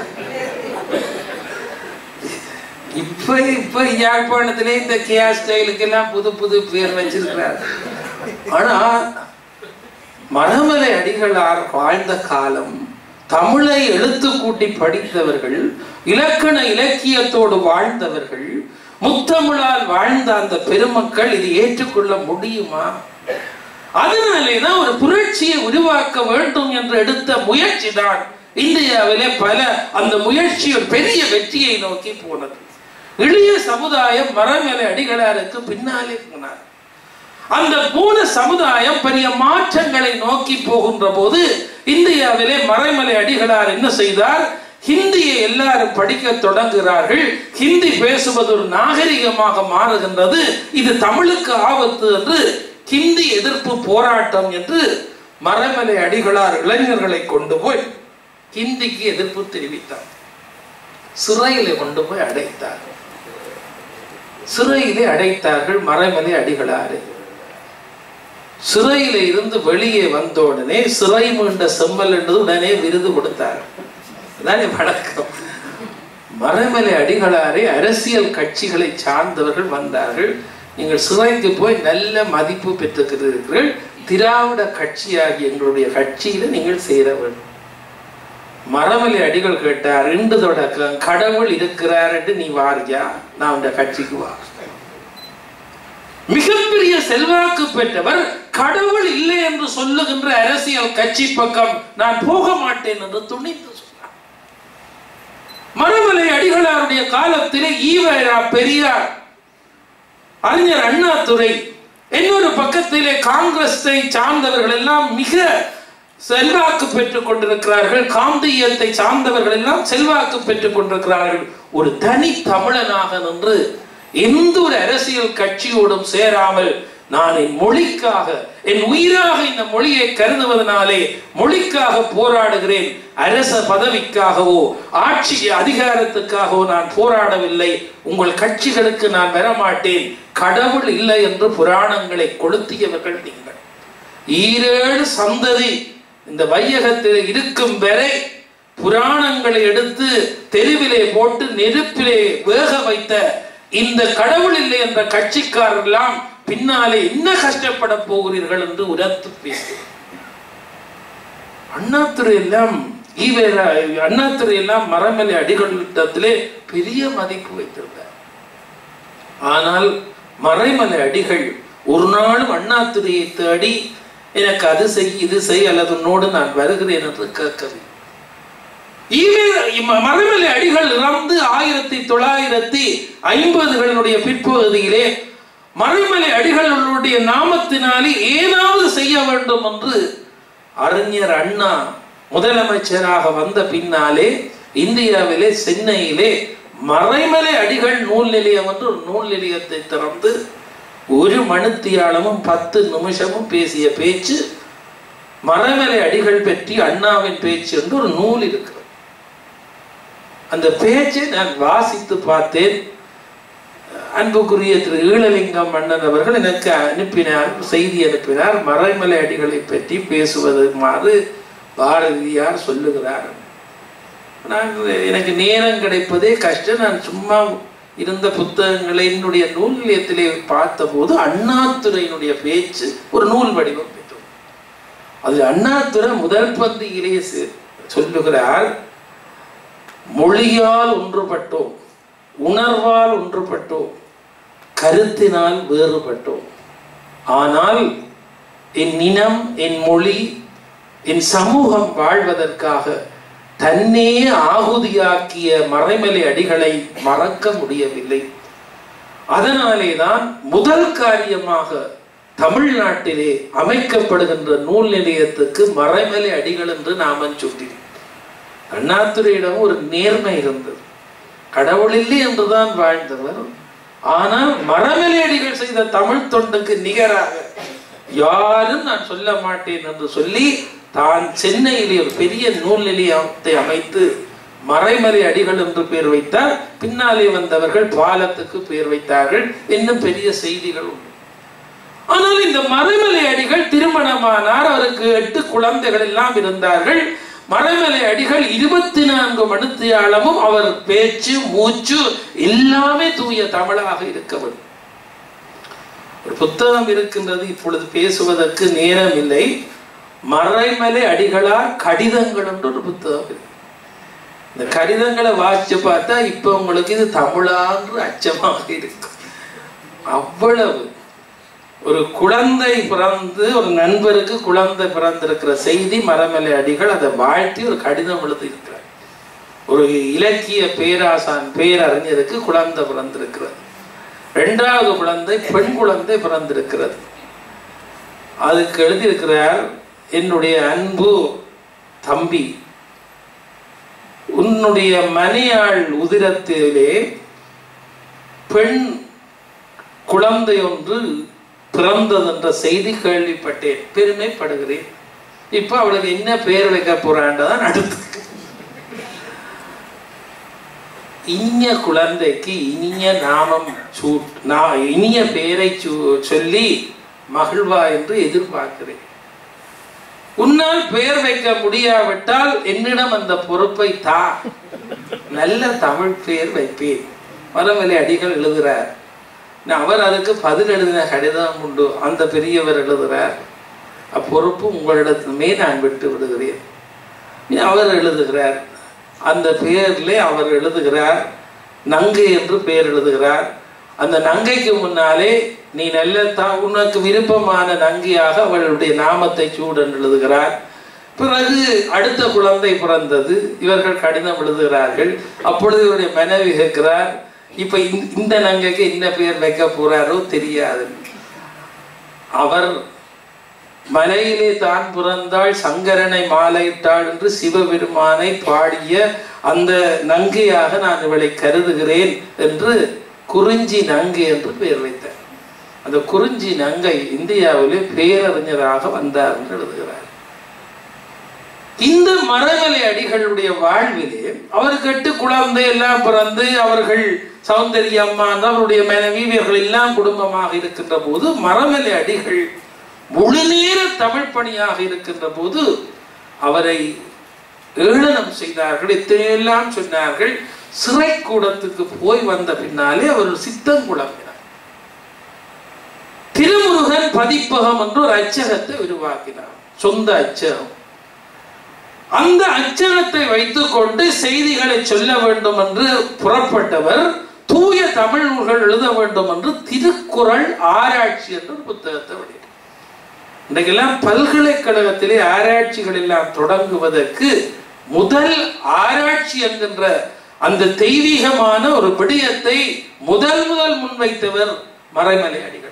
இப்ப யாழ்ப்பாணத்திலே இந்த கேர் ஸ்டைலுக்கு எல்லாம் புது புது பேர் வச்சிருக்கிறார். ஆனா மறைமலை அடிகளார் வாழ்ந்த காலம், தமிழை எழுத்து கூட்டி படித்தவர்கள், இலக்கண இலக்கியத்தோடு வாழ்ந்தவர்கள், முத்தமிழால் வாழ்ந்த அந்த பெருமக்கள் இது ஏற்றுக்கொள்ள முடியுமா? அதனாலேதான் ஒரு புரட்சியை உருவாக்க வேண்டும் என்று எடுத்த முயற்சி தான் இந்தியாவிலே பல அந்த முயற்சி ஒரு பெரிய வெற்றியை நோக்கி போனது. எளிய சமுதாயம் மறைமலை அடிகளாருக்கு பின்னாலே போனார். அந்த போன சமுதாயம் பெரிய மாற்றங்களை நோக்கி போகின்ற போது இந்தியாவிலே மறைமலை அடிகளார் என்ன செய்தார், ஹிந்தியை எல்லாரும் படிக்க தொடங்குகிறார்கள். ஹிந்தி பேசுவது ஒரு நாகரிகமாக மாறுகின்றது. இது தமிழுக்கு ஆபத்து என்று ஹிந்தி எதிர்ப்பு போராட்டம் என்று மறைமலை அடிகளார் இளைஞர்களை கொண்டு போய் ஹிந்திக்கு எதிர்ப்பு தெரிவித்தார். சிறையிலே கொண்டு போய் அடைத்தார். சிறையிலே அடைத்தார்கள் மறைமலை அடிகளாரை. சிறையில இருந்து வெளியே வந்த உடனே சிறை மீண்ட செம்மல் என்றது உடனே விருது கொடுத்தார். அதானே வழக்கம். மறைமலை அடிகளாரை அரசியல் கட்சிகளை சார்ந்தவர்கள் வந்தார்கள். நீங்கள் சிறைக்கு போய் நல்ல மதிப்பு பெற்றுக்கிறீர்கள், திராவிட கட்சியாகி எங்களுடைய கட்சியில நீங்கள் சேர வேண்டும். மரமலை அடிகள் கேட்டார், இன்று தொடக்கம் கடவுள் இருக்கிறார் என்று நீ வாரியா? நான் இந்த கட்சிக்கு வா. மிகப்பெரிய செல்வாக்கு பெற்றவர் கடவுள் இல்லை என்று சொல்லுகின்ற அரசியல் கட்சி பக்கம் நான் போக மாட்டேன் என்று துணிந்து சொன்னார். மரமலை அடிகளாருடைய காலத்திலே ஈவேரா பெரியார், அறிஞர் அண்ணாதுரை, இன்னொரு பக்கத்திலே காங்கிரஸை சார்ந்தவர்கள் எல்லாம் மிக செல்வாக்கு பெற்றுக் கொண்டிருக்கிறார்கள். காந்தியத்தை சார்ந்தவர்கள் எல்லாம் செல்வாக்கு பெற்றுக் கொண்டிருக்கிறார்கள். ஒரு தனி தமிழனாக நின்று எந்த ஒரு அரசியல் கட்சியோடும் சேராமல் நான் என் மொழிக்காக, என் உயிராக இந்த மொழியை கருதுவதனாலே மொழிக்காக போராடுகிறேன். அரச பதவிக்காகவோ ஆட்சி அதிகாரத்துக்காகவோ நான் போராடவில்லை. உங்கள் கட்சிகளுக்கு நான் வரமாட்டேன். கடவுள் இல்லை என்று புராணங்களை கொளுத்தியவர்கள் நீங்கள். 7 சந்ததி இந்த வையகத்தில் இருக்கும் வரை புராணங்களை எடுத்து தெருவிலே போட்டு நெருப்பிலே வேக வைத்த இந்த கடவுள் இல்லை என்ற கட்சிக்காரர் எல்லாம் பின்னாலே என்ன கஷ்டப்பட போகிறீர்கள் என்று உரத்து பேசுகிறார். அண்ணாதுரை எல்லாம் அண்ணாதுரை எல்லாம் மரமலை அடிகளிடத்திலே பெரிய மதிப்பு வைத்திருந்தார். ஆனால் மறைமலை அடிகள் ஒரு நாளும் அண்ணாதுரையை தேடி எனக்கு அது செய் இது செய் அல்லது உன்னோடு நான் வருகிறேன் என்று கேட்கவில்லை. மறைமலை அடிகள் இறந்து 1950களுடைய பிற்பகுதியிலே மறைமலை அடிகளுடைய நாமத்தினாலே ஏதாவது செய்ய வேண்டும் என்று அறிஞர் அண்ணா முதலமைச்சராக வந்த பின்னாலே இந்தியாவிலே சென்னையிலே மறைமலை அடிகள் நூல் நிலையம் என்று ஒரு நூல் நிலையத்தை திறந்து 1 மணித்தியாலமும் 10 நிமிஷமும் பேசிய பேச்சு மறைமலை அடிகள் பற்றி அண்ணாவின் பேச்சு என்று ஒரு நூல் இருக்கிறது. அந்த பேச்சை நான் வாசித்து பார்த்தேன். அன்புக்குரிய திரு ஈழலிங்கம் மன்னன் அவர்கள் எனக்கு அனுப்பினார், செய்தி அனுப்பினார். மறைமலை அடிகளை பற்றி பேசுவதுமாறு பாரதியார் சொல்லுகிறார். எனக்கு நேரம் கிடைப்பதே கஷ்டம். நான் சும்மா இருந்த புத்தகங்களை என்னுடைய நூல் நிலையத்திலே பார்த்த போது அண்ணாதுரையினுடைய பேச்சு ஒரு நூல் வடிவம் பெற்றது. அது அண்ணாதுரை முதல் பந்தியிலே சொல்லுகிறார், மொழியால் ஒன்றுபட்டோம், உணர்வால் ஒன்றுபட்டோம், கருத்தினால் வேறுபட்டோம். ஆனால் என் இனம், என் மொழி, என் சமூகம் வாழ்வதற்காக தன்னே ஆகுதியாக்கிய மறைமலை அடிகளை மறக்க முடியவில்லை. அதனாலேதான் முதல் காரியமாக தமிழ்நாட்டிலே அமைக்கப்படுகின்ற நூல் நிலையத்துக்கு மறைமலை அடிகள் என்று நாமம் சூட்டினோம். அண்ணாதுரையிடம் ஒரு நேர்மை இருந்தது. கடவுள் இல்லை என்றுதான் வாழ்ந்தவர். ஆனால் மறைமலை அடிகள் செய்த தமிழ் தொண்டுக்கு நிகராக யாரும் நான் சொல்ல மாட்டேன் என்று சொல்லி தான் சென்னையிலே ஒரு பெரிய நூல் நிலையத்தை அமைத்து மறைமலை அடிகள் என்று பெயர் வைத்தார். பின்னாலே வந்தவர்கள் பாலத்துக்கு பெயர் வைத்தார்கள். இன்னும் பெரிய செய்திகள் உண்டு. ஆனால் இந்த மறைமலை அடிகள் திருமணமானார். அவருக்கு 8 குழந்தைகள் எல்லாம் இருந்தார்கள். மறைமலை அடிகள் 24 மணித்தியாலமும் அவர் பேச்சு மூச்சு எல்லாமே தூய தமிழாக இருக்க வேண்டும். ஒரு புத்தகம் இருக்கின்றது, இப்பொழுது பேசுவதற்கு நேரம் இல்லை. மறைமலை அடிகளார் கடிதங்கள் என்று ஒரு புத்தகம் இருக்கு. இந்த கடிதங்களை வாசிச்சு பார்த்தா இப்ப உங்களுக்கு இது தமிழான்று அச்சமாக இருக்கு. அவ்வளவு ஒரு குழந்தை பிறந்து, ஒரு நண்பருக்கு குழந்தை பிறந்திருக்கிற செய்தி மறைமலை அடிகள் அதை வாழ்த்தி ஒரு கடிதம் எழுதி இருக்கிறார். ஒரு இலக்கிய பேராசான் பேரறிஞருக்கு குழந்தை பிறந்திருக்கிறது. 2வது குழந்தை பெண் குழந்தை பிறந்திருக்கிறது. அதுக்கு எழுதியிருக்கிறார், என்னுடைய அன்பு தம்பி, உன்னுடைய மனையாள் உதிரத்திலே பெண் குழந்தை ஒன்று பிறந்தது என்ற செய்தி கேள்விப்பட்டேன், பெருமைப்படுகிறேன். இப்ப அவளுக்கு என்ன பெயர் வைக்க போறான்தான் அடுத்து. இனிய குழந்தைக்கு இனிய நாமம் இனிய பெயரை சொல்லி மகிழ்வா என்று எதிர்பார்க்கிறேன். உன்னால் பெயர் வைக்க முடியாவிட்டால் என்னிடம் அந்த பொறுப்பை தா, நல்ல தமிழ் பெயர் வைப்பேன். மறைமலை அடிகள் எழுதுறார். அவர் அதுக்கு பதில் எழுதின கடிதம் உண்டு. அந்த பெரியவர் எழுதுறார், அப்பொறுப்பு உங்களிடத்திலுமே நான் விட்டு விடுகிறேன். அவர் எழுதுகிறார், அந்த பெயரிலே அவர் எழுதுகிறார், நங்கை என்று பெயர் எழுதுகிறார். அந்த நங்கைக்கு முன்னாலே நீ நல்ல உனக்கு விருப்பமான நங்கையாக அவளுடைய நாமத்தை சூடன் எழுதுகிறார். பிறகு அடுத்த குழந்தை பிறந்தது, இவர்கள் கடிதம் எழுதுகிறார்கள். அப்பொழுது இவருடைய மனைவி கேட்கிறார், இப்ப இந்த நங்கைக்கு என்ன பெயர் வைக்க போறாரோ தெரியாது. அவர் மலையிலே தான் பிறந்தாள், சங்கரனை மாலையிட்டாள் என்று சிவபெருமானை பாடிய அந்த நங்கையாக நான் இவளை கருதுகிறேன் என்று குறிஞ்சி நங்கை என்று பெயர் வைத்தார். அந்த குறிஞ்சி நங்கை இந்தியாவிலே பேரறிஞராக வந்தார் என்று எழுதுகிறார். இந்த மறைமலை அடிகளுடைய வாழ்விலே அவருக்கு 8 குழந்தை எல்லாம் பிறந்து அவர்கள் சௌந்தரிய அம்மா அவருடைய மனைவி இவர்கள் எல்லாம் குடும்பமாக இருக்கின்ற போது மறைமலை அடிகள் முழுநேர தமிழ் பணியாக இருக்கின்ற போது அவரை ஏளனம் செய்தார்கள், இத்தனையெல்லாம் சொன்னார்கள். சிறை கூடத்துக்கு போய் வந்த பின்னாலே அவர் சித்தம் குழம்பினார். திருமுருகன் பதிப்பகம் என்று ஒரு அச்சகத்தை உருவாக்கினார், சொந்த அச்சகம். அந்த அச்சகத்தை வைத்துக் கொண்டு செய்திகளை சொல்ல வேண்டும் என்று புறப்பட்டவர் தூய தமிழ் நூல்கள் எழுத வேண்டும் என்று திருக்குறள் ஆராய்ச்சி என்ற ஒரு புத்தகத்தை வெளியிட்டார். இன்றைக்கெல்லாம் பல்கலைக்கழகத்திலே ஆராய்ச்சிகள் எல்லாம் தொடங்குவதற்கு முதல் ஆராய்ச்சி என்கின்ற அந்த தெய்வீகமான ஒரு விடயத்தை முதல் முன்வைத்தவர் மறைமலை அடிகள்.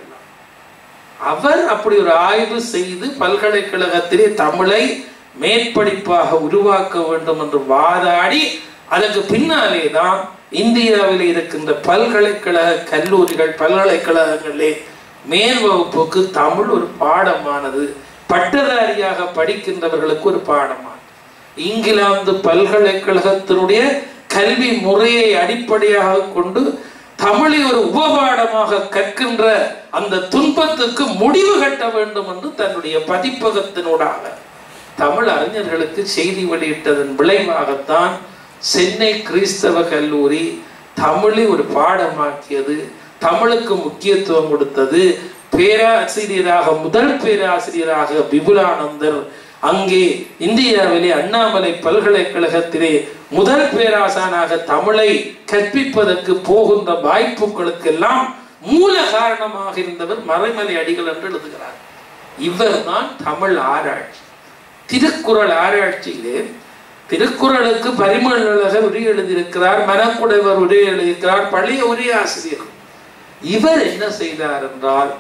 அவர் அப்படி ஒரு ஆய்வு செய்து பல்கலைக்கழகத்திலே தமிழை மேற்படிப்பாக உருவாக்க வேண்டும் என்று வாதாடி அதற்கு பின்னாலே தான் இந்தியாவில் இருக்கின்ற பல்கலைக்கழக கல்லூரிகள் பல்கலைக்கழகங்களே மேல் வகுப்புக்கு தமிழ் ஒரு பாடமானது, பட்டதாரியாக படிக்கின்றவர்களுக்கு ஒரு பாடமானது. இங்கிலாந்து பல்கலைக்கழகத்தினுடைய கல்வி முறையை அடிப்படையாக கொண்டு தமிழை ஒரு உபபாடமாக கற்கின்ற அந்த துன்பத்துக்கு முடிவு கட்ட வேண்டும் என்று தன்னுடைய பதிப்பகத்தினூடாக தமிழ் அறிஞர்களுக்கு செய்தி வெளியிட்டதன் விளைவாகத்தான் சென்னை கிறிஸ்தவ கல்லூரி தமிழை ஒரு பாடமாக்கியது, தமிழுக்கு முக்கியத்துவம் கொடுத்தது. பேராசிரியராக முதல் பேராசிரியராக விபுலானந்தர் அங்கே இந்தியாவிலே அண்ணாமலை பல்கலைக்கழகத்திலே முதல் பேராசானாக தமிழை கற்பிப்பதற்கு போகின்ற வாய்ப்புகளுக்கெல்லாம் மூல காரணமாக இருந்தவர் மறைமலை அடிகள் என்று எழுதுகிறார். இவர்தான் தமிழ் ஆராய்ச்சி. திருக்குறள் ஆராய்ச்சியிலே திருக்குறளுக்கு பரிமளழகர் உரை எழுதியிருக்கிறார், மனக்குடைவர் உரை எழுதியிருக்கிறார், பழைய உரையாசிரியர். இவர் என்ன செய்தார் என்றால்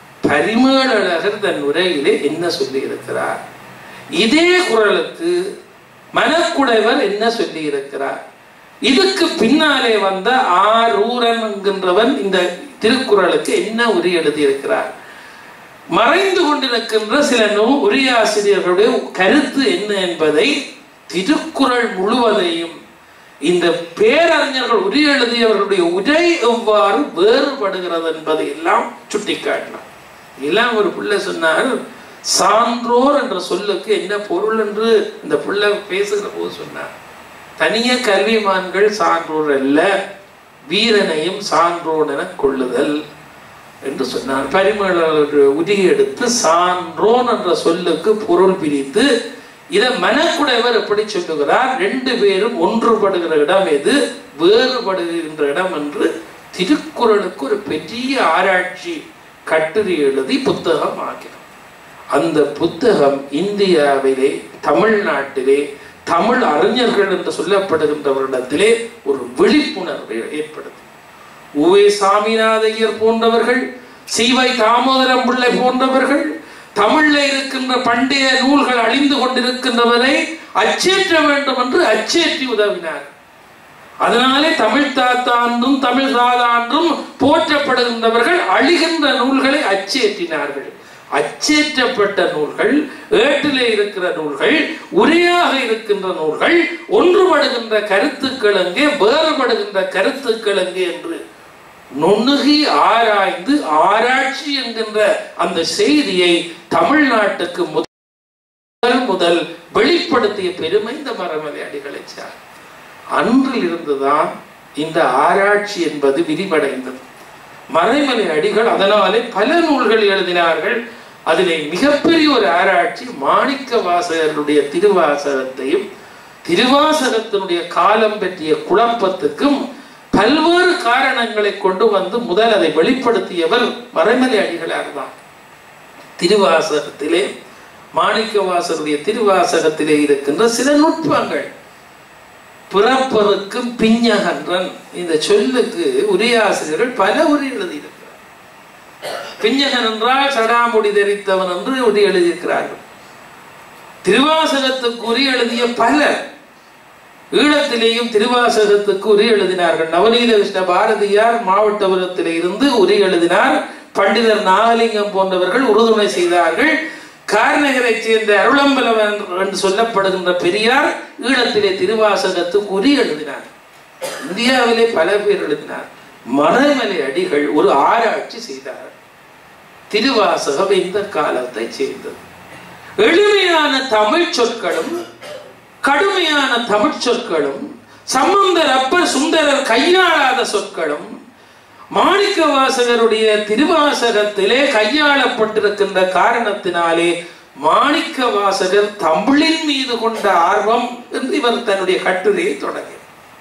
பரிமளழகர் தன் உரையிலே என்ன சொல்லி இருக்கிறார், இதே குறளுக்கு மனக்குடைவர் என்ன சொல்லி இருக்கிறார், இதுக்கு பின்னாலே வந்த ஆரூரன் என்கின்றவன் இந்த திருக்குறளுக்கு என்ன உரை எழுதியிருக்கிறார், மறைந்து கொண்டிருக்கின்ற சில உரையாசிரியர்களுடைய கருத்து என்ன என்பதை திருக்குறள் முழுவதையும் இந்த பேரறிஞர்கள் உரை எழுதியவர்களுடைய உரை எவ்வாறு வேறுபடுகிறது என்பதை எல்லாம் சுட்டிக்காட்டினார். எல்லாம் ஒரு பிள்ளை சொன்னார், சான்றோர் என்ற சொல்லுக்கு என்ன பொருள் என்று இந்த பிள்ளை பேசுகிற போது சொன்னார், தனிய கல்விமான்கள் சான்றோர் அல்ல, வீரனையும் சான்றோன் என கொள்ளுதல் என்று சொன்னார். பரிமளழகர் உரை எடுத்து சான்றோன் என்ற சொல்லுக்கு பொருள் பிரித்து இதை மனக்குடைவர் எப்படி சொல்லுகிறார், 2 பேரும் ஒன்றுபடுகிற இடம் எது, வேறுபடுகின்ற இடம் என்று திருக்குறளுக்கு ஒரு பெரிய ஆராய்ச்சி கட்டுரை எழுதி புத்தகம் ஆக்கினார். அந்த புத்தகம் இந்தியாவிலே தமிழ்நாட்டிலே தமிழ் அறிஞர்கள் என்று சொல்லப்படுகின்றவரிடத்திலே ஒரு விழிப்புணர்வை ஏற்படுத்தும். உவே சாமிநாதையர் போன்றவர்கள், சீவை தாமோதரம் பிள்ளை போன்றவர்கள் தமிழ்ல இருக்கின்ற பண்டைய நூல்கள் அழிந்து கொண்டிருக்கின்றவரை அச்சேற்ற வேண்டும் என்று அச்சேற்றி உதவினார். அதனாலே தமிழ் தாத்தாண்டும் தமிழ் தாதாண்டும் போற்றப்படுகின்றவர்கள் அழிகின்ற நூல்களை அச்சேற்றினார்கள். அச்சேற்றப்பட்ட நூல்கள், ஏட்டிலே இருக்கிற நூல்கள், உரையாக இருக்கின்ற நூல்கள், ஒன்றுபடுகின்ற கருத்துக்கள் எங்கே, வேறுபடுகின்ற கருத்துக்கள் எங்கே என்று நுண்ணுகி ஆராய்ந்து ஆராய்ச்சி என்கின்ற அந்த செய்தியை தமிழ்நாட்டுக்கு முதல் வெளிப்படுத்திய பெருமை இந்த மறைமலை அடிகளை சார். அன்றில் இருந்துதான் இந்த ஆராய்ச்சி என்பது விரிவடைந்தது. மறைமலை அடிகள் அதனாலே பல நூல்கள் எழுதினார்கள். அதிலே மிகப்பெரிய ஒரு ஆராய்ச்சி மாணிக்க வாசகருடைய திருவாசகத்தையும் திருவாசகத்தினுடைய காலம் பற்றிய குழப்பத்துக்கும் பல்வேறு காரணங்களை கொண்டு வந்து முதல் அதை வெளிப்படுத்தியவர் மறைமலை அடிகளார் தான். திருவாசகத்திலே மாணிக்க வாசகருடைய திருவாசகத்திலே இருக்கின்ற சில நுட்பங்கள், பிறப்பருக்கும் பிஞ்சகன்றன் இந்த சொல்லுக்கு உரையாசிரியர்கள் பல உரை எழுதியிருக்கிறார். பிஞ்சகன் என்றால் சடாமுடி தரித்தவன் என்று உரை எழுதியிருக்கிறார்கள். திருவாசகத்துக்கு உரை எழுதிய பலர் ஈழத்திலேயும் திருவாசகத்துக்கு உரை எழுதினார்கள். நவநீத கிருஷ்ண பாரதியார் மாவட்டபுரத்திலே இருந்து உரை எழுதினார். பண்டிதர் நாகலிங்கம் போன்றவர்கள் உறுதுணை செய்தார்கள். கார்நகரை சேர்ந்த அருளம்பலம் என்று சொல்லப்படுகின்ற பெரியார் ஈழத்திலே திருவாசகத்துக்கு உரை எழுதினார். இந்தியாவிலே பல பேர் எழுதினார். மறைமலை அடிகள் ஒரு ஆராய்ச்சி செய்தார். திருவாசகம் இந்த காலத்தை சேர்ந்தது. எளிமையான தமிழ் சொற்களும் கடுமையான தமிழ் சொற்களும் சம்பந்தர் அப்பர் சுந்தரர் கையாளாத சொற்களும் மாணிக்க வாசகருடைய திருவாசகத்திலே கையாளப்பட்டிருக்கின்ற காரணத்தினாலே மாணிக்க வாசகர் தமிழின் மீது கொண்ட ஆர்வம் என்று இவர் தன்னுடைய கட்டுரையை தொடங்கி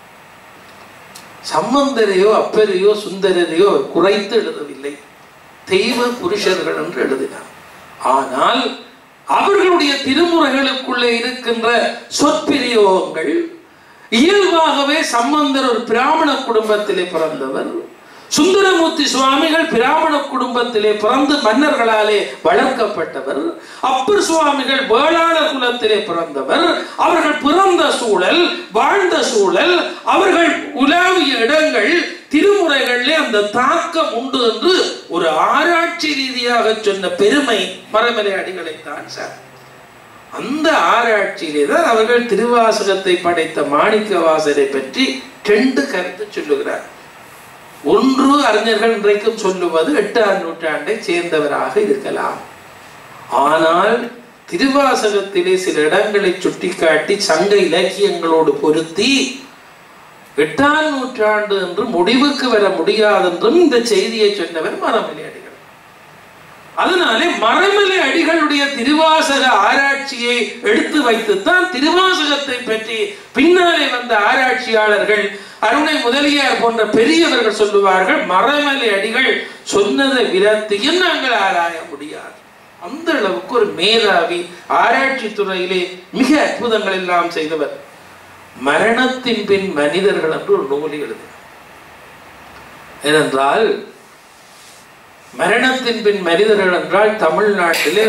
சம்பந்தரையோ அப்பரையோ சுந்தரரையோ குறைத்து எழுதவில்லை, தெய்வ புருஷர்கள் என்று எழுதினார். ஆனால் அவர்களுடைய திருமுறைகளுக்குள்ளே இருக்கின்ற சொற்பிரயோகங்கள் இயல்பாகவே சம்பந்தர் ஒரு பிராமண குடும்பத்திலே பிறந்தவர், சுந்தரமூர்த்தி சுவாமிகள் பிராமண குடும்பத்திலே பிறந்து மன்னர்களாலே வளர்க்கப்பட்டவர், அப்பர் சுவாமிகள் வேளாளர் குலத்திலே பிறந்தவர். அவர்கள் பிறந்த சூழல், வாழ்ந்த சூழல், அவர்கள் உலாவிய இடங்கள், திருமுறைகளிலே அந்த தாக்கம் உண்டு என்று ஒரு ஆராய்ச்சி ரீதியாக சொன்ன பெருமை மறைமலை அடிகளை தான் சார். அந்த ஆராய்ச்சியிலே தான் அவர்கள் திருவாசகத்தை படைத்த மாணிக்க வாசகரை பற்றி 2 கருத்து சொல்லுகிறார். ஒன்று, அறிஞர்கள் இன்றைக்கும் சொல்லுவது 8ஆம் நூற்றாண்டை சேர்ந்தவராக இருக்கலாம். ஆனால் திருவாசகத்திலே சில இடங்களை சுட்டிக்காட்டி சங்க இலக்கியங்களோடு பொருத்தி 8ஆம் நூற்றாண்டு என்று முடிவுக்கு வர முடியாது என்றும் இந்த செய்தியை சொன்னவர் மறைமலை அடிகள். அதனாலே மறைமலை அடிகளுடைய திருவாசக ஆராய்ச்சியை எடுத்து வைத்துத்தான் திருவாசகத்தை பற்றி பின்னாலே வந்த ஆராய்ச்சியாளர்கள் அருணை முதலியார் போன்ற பெரியவர்கள் சொல்லுவார்கள், மறைமலை அடிகள் சொன்னதை விரத்தியும் நாங்கள் ஆராய முடியாது. அந்த அளவுக்கு ஒரு மேதாவி, ஆராய்ச்சி துறையிலே மிக அற்புதங்கள் எல்லாம் செய்தவர். மரணத்தின் பின் மனிதர்கள் என்று ஒரு நூல் எழுதினார். ஏனென்றால் மரணத்தின் பின் மனிதர்கள் என்றால் தமிழ்நாட்டிலே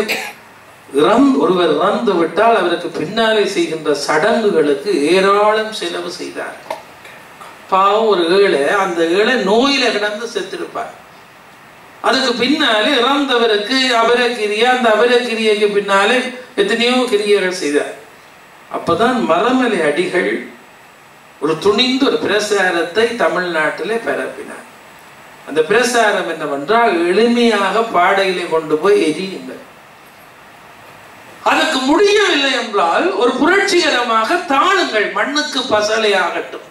ஒருவர் இறந்து விட்டால் அவருக்கு பின்னாலே செய்கின்ற சடங்குகளுக்கு ஏராளம் செலவு செய்தார். பாவம் ஒரு ஏழை, அந்த ஏழை நோயில கிடந்து செத்திருப்பார். அதுக்கு பின்னாலே இறந்தவருக்கு அபரக்கிரியா, அந்த அபரக்கிரியைக்கு பின்னாலே எத்தனையோ கிரியைகள் செய்தார். அப்பதான் மறைமலை அடிகள் ஒரு துணிந்து ஒரு பிரசாரத்தை தமிழ்நாட்டிலே பரப்பினார். அந்த பிரசாரம் என்னவென்றால், எளிமையாக பாடையிலே கொண்டு போய் எரியுங்கள். அதுக்கு முடியவில்லை என்றால் ஒரு புரட்சிகரமாக தாழுங்கள், மண்ணுக்கு பசலை ஆகட்டும்.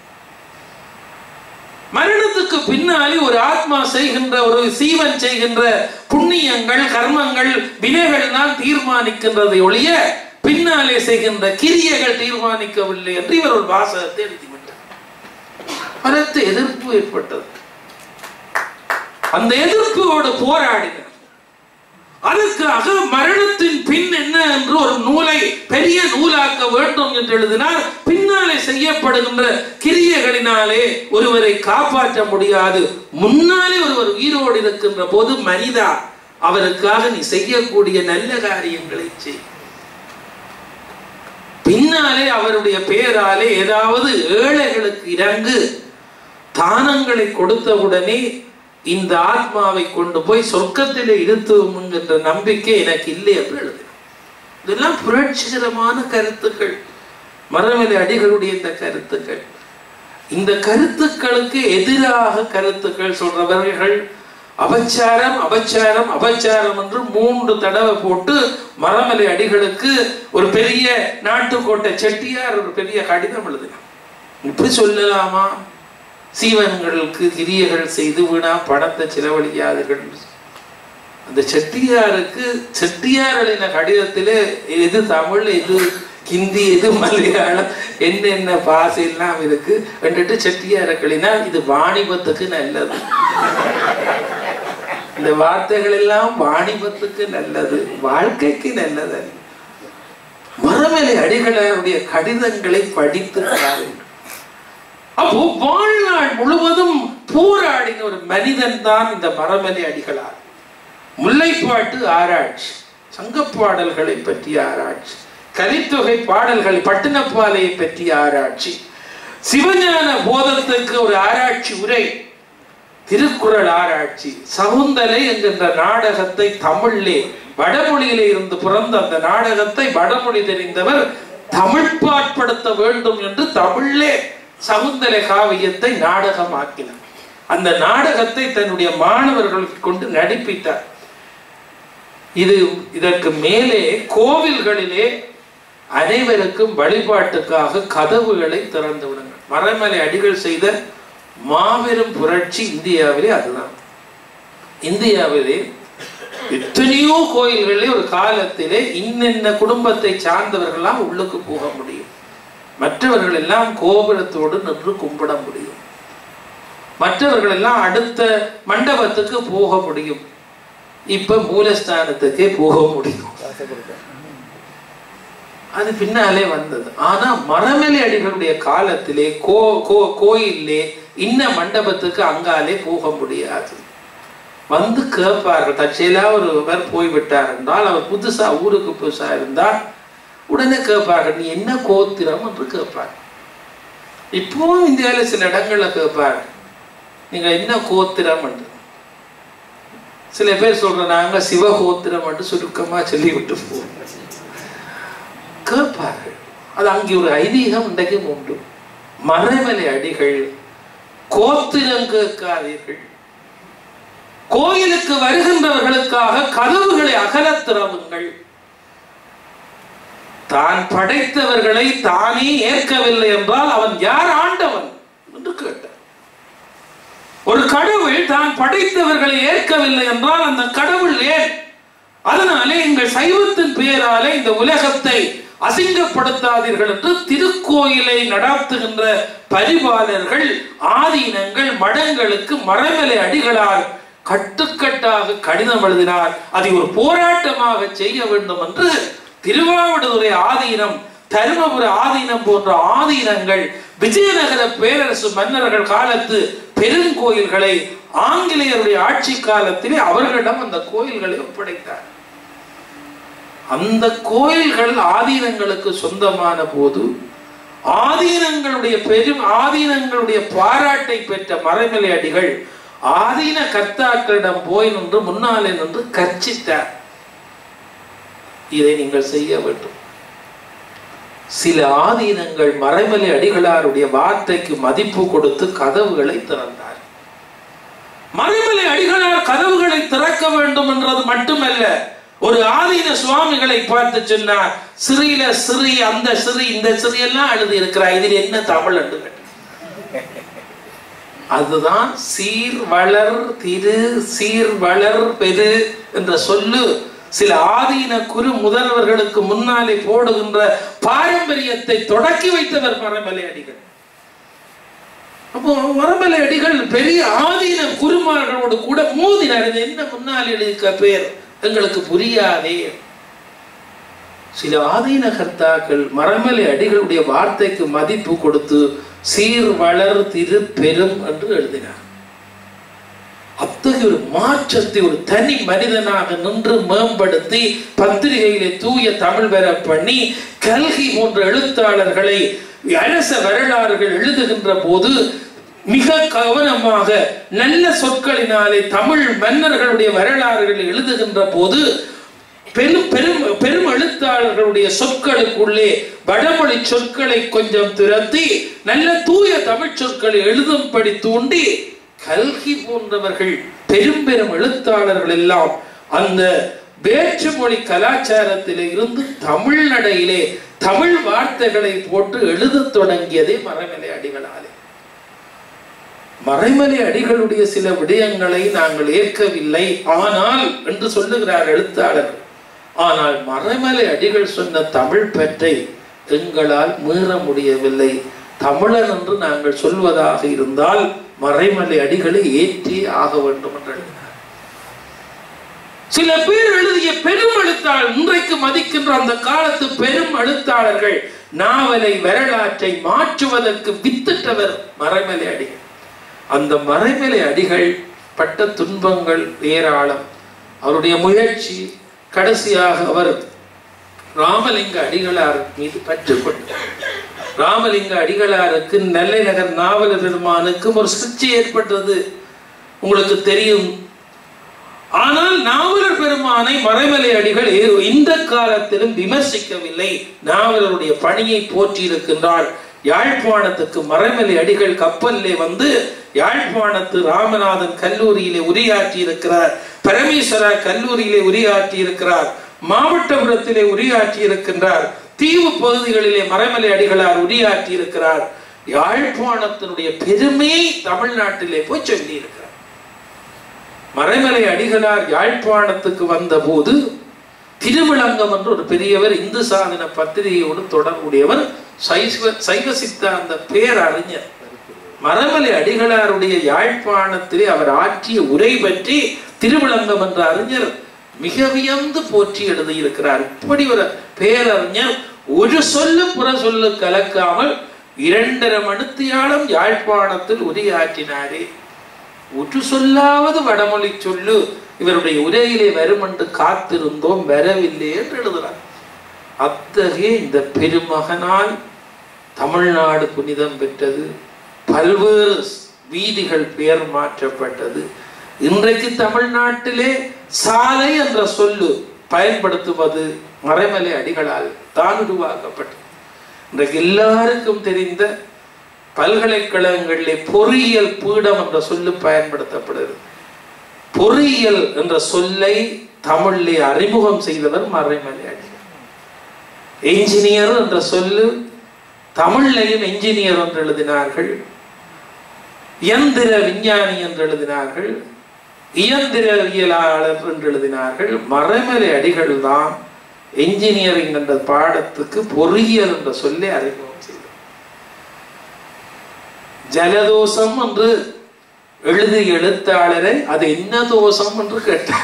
மரணத்துக்கு பின்னாலே ஒரு ஆத்மா செய்கின்ற, ஒரு சீவன் செய்கின்ற புண்ணியங்கள், கர்மங்கள், வினைகள் தான் தீர்மானிக்கின்றதை ஒழிய பின்னாலே செய்கின்ற கிரியைகள் தீர்மானிக்கவில்லை என்று இவர் ஒரு வாசகத்தை எழுதிவிட்டார். பலத்த எதிர்ப்பு ஏற்பட்டது. அந்த எதிர்ப்போடு போராடினார். அதற்காக மரணத்தின் பின் என்ன என்று ஒரு நூலை பெரிய நூலாக்க வேண்டும் என்று எழுதினார். பின்னாலே செய்யப்படுகின்ற கிரியைகளினாலே ஒருவரை காப்பாற்ற முடியாது. முன்னாலே ஒருவர் உயிரோடு இருக்கின்ற போது மனிதா, அவருக்காக நீ செய்யக்கூடிய நல்ல காரியங்களை செய். பின்னாலே அவருடைய பெயராலே ஏதாவது ஏழைகளுக்கு இறங்கு தானங்களை கொடுத்தவுடனே இந்த ஆத்மாவை கொண்டு போய் சொர்க்கத்திலே இருத்துவோம் என்கின்ற நம்பிக்கை எனக்கு இல்லை என்று எழுதினார். இதெல்லாம் புரட்சிகரமான கருத்துக்கள், மறைமலை அடிகளுடைய இந்த கருத்துக்கள். இந்த கருத்துக்களுக்கு எதிராக கருத்துக்கள் சொல்றவர்கள் அபச்சாரம் அபச்சாரம் அபச்சாரம் என்று 3 தடவை போட்டு மறைமலை அடிகளுக்கு ஒரு பெரிய நாட்டுக்கோட்டை செட்டியார் ஒரு பெரிய கடிதம் எழுதினார். இப்படி சொல்லலாமா? சீவன்களுக்கு கிரியைகள் செய்து வீணா பணத்தை செலவழிக்காதீர்கள். அந்த செட்டியாருக்கு செட்டியார் எழுதின கடிதத்திலே எது தமிழ், எது ஹிந்தி, எது மலையாளம், என்னென்ன பாசை எல்லாம் இருக்கு வந்துட்டு செட்டியாரை எழுதினால் இது வாணிபத்துக்கு நல்லது. இந்த வார்த்தைகள் எல்லாம் வாணிபத்துக்கு நல்லது, வாழ்க்கைக்கு நல்லது. மரமலை அடிகளாருடைய கடிதங்களை படித்து அப்போ வாழ்நாள் முழுவதும் போராடின ஒரு மனிதன் தான் இந்த மரமலை அடிகளார். முல்லைப்பாட்டு ஆராய்ச்சி, சங்கப்பாடல்களை பற்றிய ஆராய்ச்சி, கலித்தொகை பாடல்கள், பட்டினப்பாலையை பற்றிய ஆராய்ச்சி, சிவஞான போதத்துக்கு ஒரு ஆராய்ச்சி உரை, திருக்குறள் ஆராய்ச்சி, சகுந்தலை என்கின்ற நாடகத்தை தமிழிலே வடமொழியிலே இருந்து பிறந்த அந்த நாடகத்தை வடமொழி தெரிந்தவர் தமிழ்பாற்படுத்த வேண்டும் என்று தமிழிலே சகுந்தலை காவியத்தை நாடகமாக்கினார். அந்த நாடகத்தை தன்னுடைய மாணவர்களுக்கு கொண்டு நடிப்பித்தார். இதற்கு மேலே கோவில்களிலே அனைவருக்கும் வழிபாட்டுக்காக கதவுகளை திறந்து விடுங்கள். மறைமலை அடிகள் செய்த மாபெரும் புரட்சி இந்தியாவிலே அதுதான். இந்தியாவிலே எத்தனையோ கோயில்களிலே ஒரு காலத்திலே இன்னென்ன குடும்பத்தை சார்ந்தவர்கள்லாம் உள்ளுக்கு போக முடியும், மற்றவர்கள் எல்லாம் கோபுரத்தோடு நின்று கும்பிட முடியும், மற்றவர்கள் எல்லாம் அடுத்த மண்டபத்துக்கு போக முடியும், இப்ப மூலஸ்தானத்துக்கே போக முடியும். அது பின்னாலே வந்தது. ஆனா மரமலை அடிகளுடைய காலத்திலே கோயிலே இன்ன மண்டபத்துக்கு அங்காலே போக முடியாது. வந்து கேட்பார்கள். தற்செயலா ஒருவர் போய்விட்டார் என்றால், அவர் புதுசா ஊருக்கு புதுசா இருந்தால் உடனே கேட்பார்கள், நீ என்ன கோத்திரம் என்று கேட்பார். இப்போ இந்தியாவில சில இடங்கள்ல கேட்பார்கள், நீங்க என்ன கோத்திரம் என்று. சில பேர் சொல்ற நாங்க சிவகோத்திரம் என்று சுருக்கமா சொல்லிவிட்டு போவோம். கேட்பார்கள். அது அங்கே ஒரு ஐதீகம் இன்றைக்கும் உண்டு. மறைமலை அடிகள் கோத்திரம் கேட்காதீர்கள், கோயிலுக்கு வருகின்றவர்களுக்காக கதவுகளை அகலத் திறவுங்கள், தான் படைத்தவர்களை தானே ஏற்கவில்லை என்றால் அவன் யார் ஆண்டவன் என்று கேட்டார். ஒரு கடவுள் தான் படைத்தவர்களை ஏற்கவில்லை என்றால் அந்த கடவுள் ஏன்? அதனாலே எங்கள் சைவத்தின் பெயராலே இந்த உலகத்தை அசிங்கப்படுத்தாதீர்கள் என்று திருக்கோயிலை நடத்துகின்ற பரிபாலர்கள், ஆதீனங்கள், மடங்களுக்கு மறைமலை அடிகளார் கட்டுக்கட்டாக கடிதம் எழுதினார். அதை ஒரு போராட்டமாக செய்ய வேண்டும் என்று திருவாவடுதுறை ஆதீனம், தருமபுர ஆதீனம் போன்ற ஆதீனங்கள், விஜயநகர பேரரசு மன்னர்கள் காலத்து பெருங்கோயில்களை ஆங்கிலேயருடைய ஆட்சி காலத்திலே அவர்களிடம் அந்த கோயில்களை ஒப்படைத்தார். அந்த கோயில்கள் ஆதீனங்களுக்கு சொந்தமான போது ஆதீனங்களுடைய பாராட்டை பெற்ற மறைமலை அடிகள் ஆதீன கர்த்தாக்களிடம் போய் நின்று முன்னாலே நின்று கர்ச்சித்தார். இதை நீங்கள் செய்ய வேண்டும். சில ஆதீனங்கள் மறைமலை அடிகளாருடைய வார்த்தைக்கு மதிப்பு கொடுத்து கதவுகளை திறந்தார். மறைமலை அடிகளார் கதவுகளை திறக்க வேண்டும் என்றது மட்டுமல்ல, ஒரு ஆதீன சுவாமிகளை பார்த்து சொன்னார், சிறியில சிறி, அந்த சிறி, இந்த சிறி எல்லாம் எழுதி இருக்கிறார், இதில் என்ன தமிழ் என்று. அதுதான் சீர் வளர் திரு, சீர் வளர் பெரு என்ற சொல்லு சில ஆதீன குரு முதல்வர்களுக்கு முன்னாலே போடுகின்ற பாரம்பரியத்தை தொடக்கி வைத்தவர் மறைமலை அடிகள். அப்போ மறைமலை அடிகள் பெரிய ஆதீன குருமார்களோடு கூட மோதினார். என்ன முன்னால் எழுதிக்க பேர் எங்களுக்கு புரியாதே. சில ஆதீன கர்த்தாக்கள் மறைமலை அடிகளுடைய வார்த்தைக்கு மதிப்பு கொடுத்து சீர் வளர் திரு பெரும் என்று எழுதினார். அத்தகைய ஒரு மாற்றத்தை ஒரு தனி மனிதனாக நின்று மேம்படுத்தி பத்திரிகையிலே தூய தமிழ் பெற பண்ணி கல்கி போன்ற எழுத்தாளர்களை அரச வரலாறுகள் எழுதுகின்ற போது மிக கவனமாக நல்ல சொற்களினாலே தமிழ் மன்னர்களுடைய வரலாறுகளை எழுதுகின்ற போது பெரும் எழுத்தாளர்களுடைய சொற்களுக்குள்ளே வடமொழி சொற்களை கொஞ்சம் துரத்தி நல்ல தூய தமிழ் சொற்களை எழுதும்படி தூண்டி கல்கி போன்றவர்கள் பெரும் எழுத்தாளர்கள் எல்லாம் அந்த வேற்று மொழி கலாச்சாரத்திலே இருந்து தமிழ் நடையிலே தமிழ் வார்த்தைகளை போட்டு எழுத தொடங்கியதே மறைமலை அடிகளாலே. மறைமலை அடிகளுடைய சில விடயங்களை நாங்கள் ஏற்கவில்லை ஆனால் என்று சொல்லுகிறார் எழுத்தாளர். ஆனால் மறைமலை அடிகள் சொன்ன தமிழ் பற்றை எங்களால் மீற முடியவில்லை. தமிழன் என்று நாங்கள் சொல்வதாக இருந்தால் மறைமலை அடிகளை ஏற்றி ஆக வேண்டும் என்று எழுதினார். சில பேர் எழுதிய பெரும் எழுத்தாளர், இன்றைக்கு மதிக்கின்ற அந்த காலத்து பெரும் எழுத்தாளர்கள் நாவலை வரலாற்றை மாற்றுவதற்கு வித்திட்டவர் மறைமலை அடிகள். அந்த மறைமலை அடிகள் பட்ட துன்பங்கள் ஏராளம். அவருடைய முயற்சி கடைசியாக அவர் ராமலிங்க அடிகளார் மீது பற்று கொண்டார். ராமலிங்க அடிகளாருக்கு நெல்லை நகர் நாவலர் பெருமானுக்கும் ஒரு சர்ச்சை ஏற்பட்டது, உங்களுக்கு தெரியும். ஆனால் நாவலர் பெருமானை மறைமலை அடிகள் இந்த காலத்திலும் விமர்சிக்கவில்லை. நாவலருடைய பணியை போற்றி இருக்கின்றார். யாழ்ப்பாணத்துக்கு மறைமலை அடிகள் கப்பலிலே வந்து யாழ்ப்பாணத்து ராமநாதன் கல்லூரியிலே உரையாற்றி இருக்கிறார், பரமேஸ்வரா கல்லூரியிலே உரையாற்றி இருக்கிறார், மாவட்டபுரத்திலே உரையாற்றி இருக்கின்றார், தீவு பகுதிகளிலே மறைமலை அடிகளார் உரையாற்றி இருக்கிறார். யாழ்ப்பாணத்தினுடைய பெருமையை தமிழ்நாட்டிலே போய் சொல்லி இருக்கிறார். மறைமலை அடிகளார் யாழ்ப்பாணத்துக்கு வந்த போது திருவிளங்கம் என்று ஒரு பெரியவர், இந்து சாதன பத்திரிகையோடு தொடர்புடையவர், சைவ சித்தாந்த பேரறிஞர். மறைமலை அடிகளாருடைய யாழ்ப்பாணத்திலே அவர் ஆற்றிய உரை பற்றி திருவிளங்கம் என்ற அறிஞர் மிக வியந்து போற்றி எழுதியிருக்கிறார். இப்படி ஒரு பேரறிஞர் ஒரு சொல்லு புற சொல்லு கலக்காமல் 2.5 மணித்தியாலம் யாழ்ப்பாணத்தில் உரையாற்றினாரே. ஒரு சொல்லாவது வடமொழி சொல்லு இவருடைய உரையிலே வரும் என்று காத்திருந்தோம், வரவில்லை என்று எழுதுகிறார். அத்தகைய இந்த பெருமகனால் தமிழ்நாடு புனிதம் பெற்றது. பல்வேறு வீதிகள் பெயர் மாற்றப்பட்டது. இன்றைக்கு தமிழ்நாட்டிலே சாலை என்ற சொல்லு பயன்படுத்துவது மறைமலை அடிகளால் தான் உருவாக்கப்பட்டது. இன்றைக்கு எல்லாருக்கும் தெரிந்த பல்கலைக்கழகங்களிலே பொறியியல் பீடம் என்ற சொல்லு பயன்படுத்தப்படுகிறது. பொறியியல் என்ற சொல்லை தமிழிலே அறிமுகம் செய்தவர் மறைமலை அடிகள். என்ஜினியர் என்ற சொல்லு தமிழ்லையும் என்ஜினியர் என்று எழுதினார்கள், இயந்திர விஞ்ஞானி என்று எழுதினார்கள், இயந்திரவியலாளர் என்று எழுதினார்கள். மறைமலை அடிகள் தான் என்ஜினியரிங் என்ற பாடத்துக்கு பொறியியல் என்ற சொல்லை அறிமுகம் செய்தார். ஜலதோஷம் என்று எழுதிய எழுத்தாளரை அது என்ன தோஷம் என்று கேட்டார்.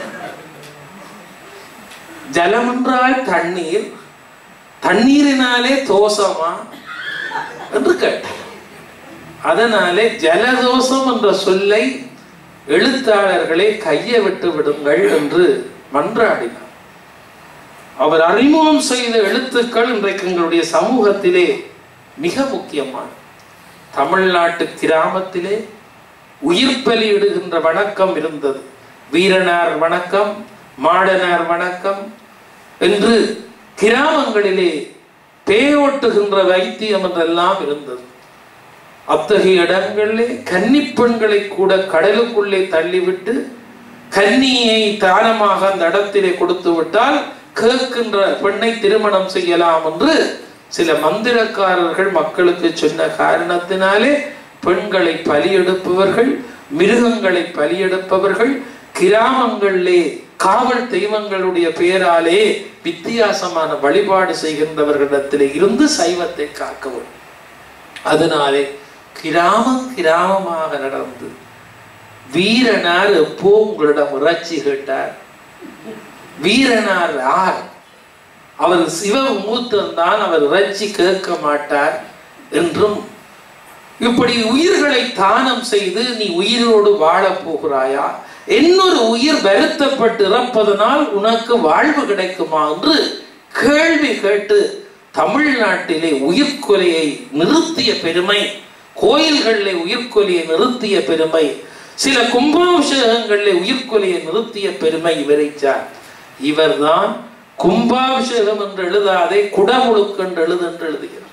ஜலம் என்றால் தண்ணீர், தண்ணீரினாலே தோஷமா என்று கேட்டார். அதனாலே ஜலதோஷம் என்ற சொல்லை எழுத்தாளர்களே கையை விட்டு விடுங்கள் என்று மன்றாடினார். அவர் அறிமுகம் செய்த எழுத்துக்கள் இன்றைக்கு எங்களுடைய சமூகத்திலே மிக முக்கியமான. தமிழ்நாட்டு கிராமத்திலே உயிர் பலியிடுகின்ற வணக்கம் இருந்தது. வீரனார் வணக்கம், மாடனார் வணக்கம் என்று கிராமங்களிலே பேயோட்டுகின்ற வைத்தியம் என்றெல்லாம் இருந்தது. அத்தகைய இடங்களிலே கன்னி பெண்களை கூட கடலுக்குள்ளே தள்ளிவிட்டு கன்னியை தானமாக அந்த இடத்திலே கொடுத்து விட்டால் கேட்கின்ற பெண்ணை திருமணம் செய்யலாம் என்று சில மந்திரக்காரர்கள் மக்களுக்கு சொன்ன காரணத்தினாலே பெண்களை பலியெடுப்பவர்கள், மிருகங்களை பலியெடுப்பவர்கள் கிராமங்களிலே காவல் தெய்வங்களுடைய பெயராலே வித்தியாசமான வழிபாடு செய்கின்றவர்களிடத்திலே இருந்து சைவத்தை காக்கவும். அதனாலே கிராமம் கிராமமாக நடந்து வீரனார் எப்போ உங்களிடம் இறைச்சி கேட்டார்? வீரனார் யார்? அவர் சிவ மூத்தந்தான், அவர் இறைச்சி கேட்க மாட்டார் என்றும், இப்படி உயிர்களை தானம் செய்து நீ உயிரோடு வாழப் போகிறாயா, இன்னொரு உயிர் வருத்தப்பட்டு இறப்பதனால் உனக்கு வாழ்வு கிடைக்குமா என்று கேள்வி கேட்டு தமிழ்நாட்டிலே உயிர்கொலையை நிறுத்திய பெருமை, கோயில்களிலே உயிர்கொலையை நிறுத்திய பெருமை, சில கும்பாபிஷேகங்களிலே உயிர்கொலையை நிறுத்திய பெருமை இவரை சார். இவர்தான் கும்பாபிஷேகம் என்று எழுதாதே குடமுழுக்கு என்று எழுது என்று எழுதுகிறார்.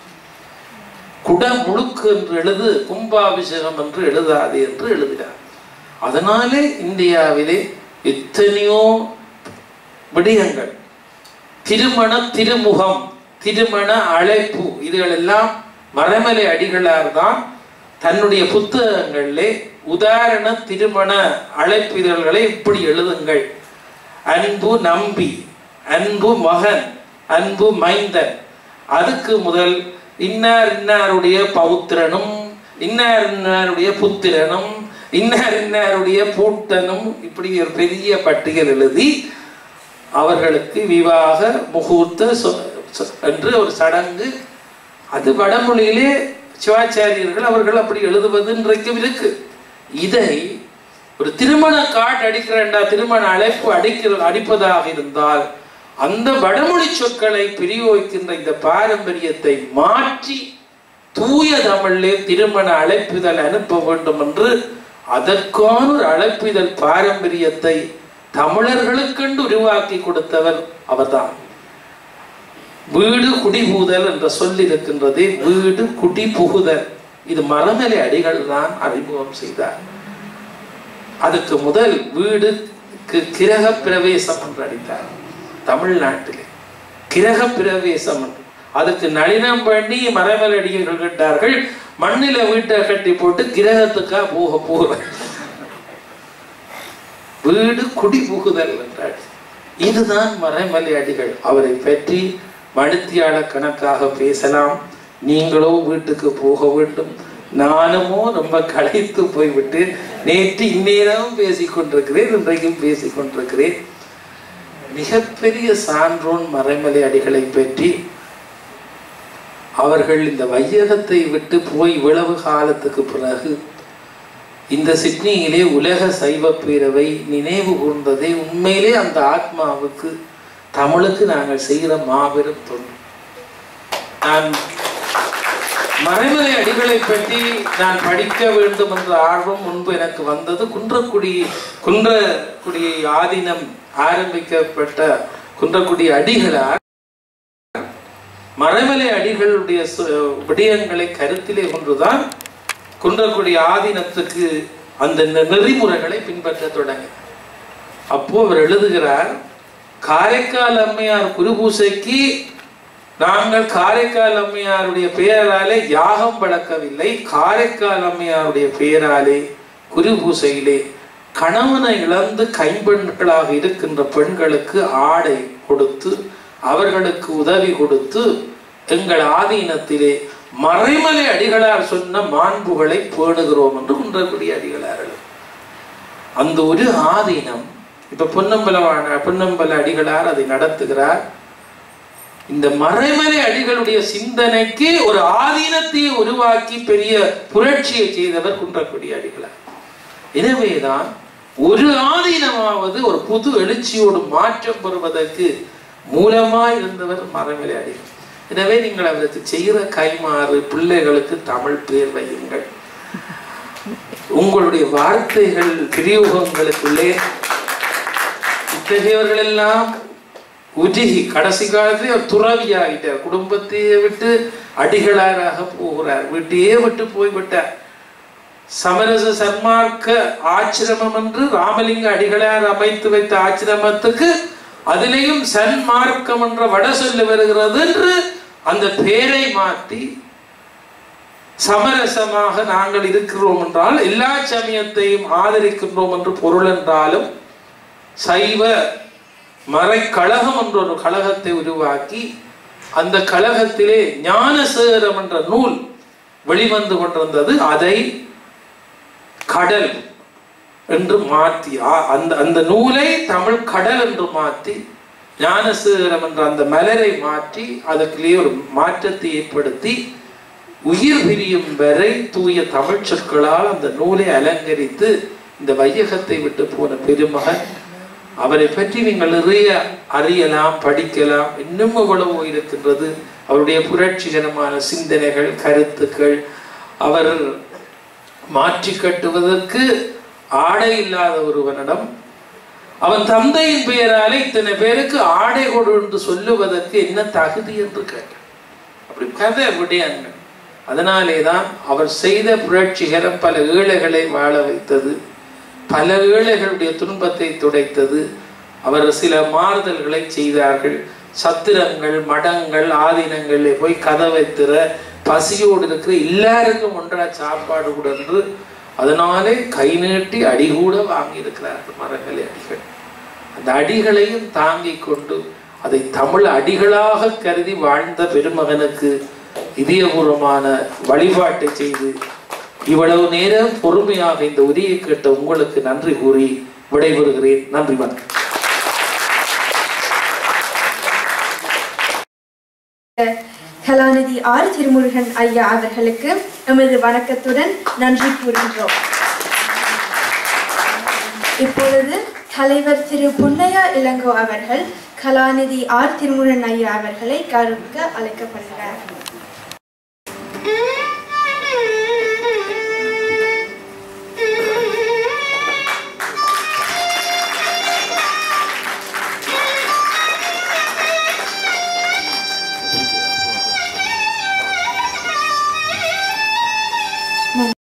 குடமுழுக்கு என்று எழுது, கும்பாபிஷேகம் என்று எழுதாதே என்று எழுதுகிறார். அதனாலே இந்தியாவிலே எத்தனையோ விடயங்கள், திருமண திருமுகம், திருமண அழைப்பு, இதுகளெல்லாம் மறைமலை அடிகளார் தான் தன்னுடைய புத்தகங்களிலே உதாரண திருமண அழைப்பிதழ்களை இப்படி எழுதுங்கள்: அன்பு நம்பி, அன்பு மகன், அன்பு மைந்தன். அதுக்கு முதல் இன்னார் இன்னாருடைய பௌத்திரனும், இன்னார் இன்னாருடைய புத்திரனும், இன்னார் இன்னாருடைய பூட்டனும், இப்படி ஒரு பெரிய பட்டியல் எழுதி அவர்களுக்கு விவாக முகூர்த்த என்று ஒரு சடங்கு. அது வடமொழியிலே சிவாச்சாரியர்கள் அவர்கள் அப்படி எழுதுவது இன்றைக்கும் இருக்கு. இதை ஒரு திருமண கார்டு அடிக்கிறண்டா, திருமண அழைப்பு அடிப்பதாக இருந்தால் அந்த வடமொழி சொற்களை பிரயோகிக்கின்ற இந்த பாரம்பரியத்தை மாற்றி தூய தமிழிலே திருமண அழைப்பிதழ் அனுப்ப வேண்டும் என்று அதற்கான ஒரு அழைப்பிதழ் பாரம்பரியத்தை தமிழர்களுக்கென்று உருவாக்கி கொடுத்தவர் அவர்தான். வீடு குடிபுகுதல் என்ற சொல் இருக்கின்றது. வீடு குடி புகுதல், இது மரமலை அடிகள் தான் அறிமுகம் செய்தார். அதுக்கு முதல் வீடுக்கு கிரக பிரவேசம் என்று அடித்தார். தமிழ்நாட்டிலே கிரக பிரவேசம் என்று, அதுக்கு நளினம் பண்ணி மரமலை அடிகள் கேட்டார்கள், மண்ணில வீட்டை கட்டி போட்டு கிரகத்துக்கா போகிற வீடு குடி புகுதல் என்றார். இதுதான் மரமலை அடிகள். அவரை பற்றி மணித்தியால கணக்காக பேசலாம். நீங்களோ வீட்டுக்கு போக வேண்டும். நானுமோ ரொம்ப களைத்து போய்விட்டு நேற்று இந்நேரமும் பேசிக்கொண்டிருக்கிறேன், இன்றைக்கும் பேசிக்கொண்டிருக்கிறேன். மிகப்பெரிய சான்றோன் மறைமலை அடிகளை பற்றி அவர்கள் இந்த வையகத்தை விட்டு போய் இவ்வளவு காலத்துக்கு பிறகு இந்த சிட்னியிலே உலக சைவ பேரவை நினைவு கூர்ந்ததே உண்மையிலே அந்த ஆத்மாவுக்கு, தமிழுக்கு நாங்கள் செய்கிற மாபெரும் தொண்டு. நான் மறைமலை அடிகளை பற்றி நான் படிக்க வேண்டும் என்ற ஆர்வம் முன்பு எனக்கு வந்தது. குன்றக்குடி ஆதீனம் ஆரம்பிக்கப்பட்ட குன்றக்குடி அடிகளார் மறைமலை அடிகளுடைய விடயங்களை கருத்திலே கொண்டுதான் குன்றக்குடி ஆதீனத்துக்கு அந்த நெறிமுறைகளை பின்பற்ற தொடங்க. அப்போ அவர் எழுதுகிறார், காரைக்கால் அம்மையார் குருபூசைக்கு நாங்கள் காரைக்கால் அம்மையாருடைய பெயராலே யாகம் வளர்க்கவில்லை. காரைக்கால் அம்மையாருடைய பெயராலே குருபூசையிலே கணவனை இழந்து கைம்பெண்களாக இருக்கின்ற பெண்களுக்கு ஆடை கொடுத்து அவர்களுக்கு உதவி கொடுத்து எங்கள் ஆதீனத்திலே மறைமலை அடிகளார் சொன்ன மாண்புகளை பேணுகிறோம் என்று குன்றக்குடி அடிகளார்கள். அந்த ஒரு ஆதீனம் இப்ப பொன்னம்பல அடிகளார் அதை நடத்துகிறார். இந்த மறைமலை அடிகளுடைய சிந்தனைக்கு ஒரு ஆதீனத்தை உருவாக்கி பெரிய புரட்சியை செய்தவர் குன்றக்குடி அடிகளார். எனவேதான் ஒரு ஆதீனமாவது ஒரு புது எழுச்சியோடு மாற்றம் பெறுவதற்கு மூலமாய் இருந்தவர் மறைமலை அடிகள். எனவே நீங்கள் அவருக்கு செய்கிற கைமாறு பிள்ளைகளுக்கு தமிழ் பேர் வையுங்கள். உங்களுடைய வார்த்தைகள் பிரயோகங்களுக்குள்ளே இத்தகையவர்கள் எல்லாம் உருகி கடைசி காலத்திலே துறவியாகிட்டார். குடும்பத்தையே விட்டு அடிகளாராக போகிறார். வீட்டையே விட்டு போய்விட்டார். சமரச சன்மார்க்க ஆச்சிரமம் என்று ராமலிங்க அடிகளார் அமைத்து வைத்த ஆச்சிரமத்துக்கு அதிலேயும் சன்மார்க்கம் என்ற வட சொல்லு வருகிறது என்று அந்த பெயரை மாற்றி சமரசமாக நாங்கள் இருக்கிறோம் என்றால் எல்லா சமயத்தையும் ஆதரிக்கின்றோம் என்று பொருள் என்றாலும் சைவ மறை கழகம் என்ற ஒரு கழகத்தை உருவாக்கி அந்த கழகத்திலே ஞானசேகரம் என்ற நூல் வெளிவந்து கொண்டிருந்தது. அதை கடல் என்று மாற்றி அந்த நூலை தமிழ் கடல் என்று மாற்றி ஞானசேகரம் என்ற அந்த மலரை மாற்றி அதற்குள்ளே ஒரு மாற்றத்தை ஏற்படுத்தி உயிர் பிரியும் வரை தூய தமிழ் சொற்களால் அந்த நூலை அலங்கரித்து இந்த வையகத்தை விட்டு போன பெருமகன். அவரை பற்றி நீங்கள் நிறைய அறியலாம், படிக்கலாம். இன்னும் எவ்வளவோ இருக்கின்றது. அவருடைய புரட்சிகரமான சிந்தனைகள், கருத்துக்கள். அவர் மாற்றி கட்டுவதற்கு ஆடை இல்லாத ஒருவனிடம் அவன் தந்தையின் பெயராலே இத்தனை பேருக்கு ஆடை கொடு என்று சொல்லுவதற்கு என்ன தகுதி என்று கேட்டார். அப்படி கதை விடையாங்க. அதனாலேதான் அவர் செய்த புரட்சிகரம் பல ஏழைகளை வாழ வைத்தது, பல ஏழைகளுடைய துன்பத்தை துடைத்தது. அவர் சில மாறுதல்களை செய்தார்கள். சத்திரங்கள், மடங்கள், ஆதீனங்களில் போய் கதவை திற, பசியோடு இருக்கிற எல்லாருக்கும் ஒன்றா சாப்பாடு கூட என்று அதனாலே கை நீட்டி அடி கூட வாங்கி இருக்கிறார்கள் மரங்களை அடிகள். அந்த அடிகளையும் தாங்கி கொண்டு அதை தமிழ் அடிகளாக கருதி வாழ்ந்த பெருமகனுக்கு இதயபூர்வமான வழிபாட்டை செய்து இவ்வளவு நேரம் பொறுமையாக இந்த உதவியை கேட்ட உங்களுக்கு நன்றி கூறி விடைபெறுகிறேன். நன்றி. வணக்கம். கலாநிதி ஆர் திருமுருகன் ஐயா அவர்களுக்கு எமது வணக்கத்துடன் நன்றி கூறுகின்றோம். இப்பொழுது தலைவர் திரு புன்னையா இளங்கோ அவர்கள் கலாநிதி ஆர் திருமுருகன் ஐயா அவர்களை கௌரவிக்க அழைக்கப்படுகிறார்.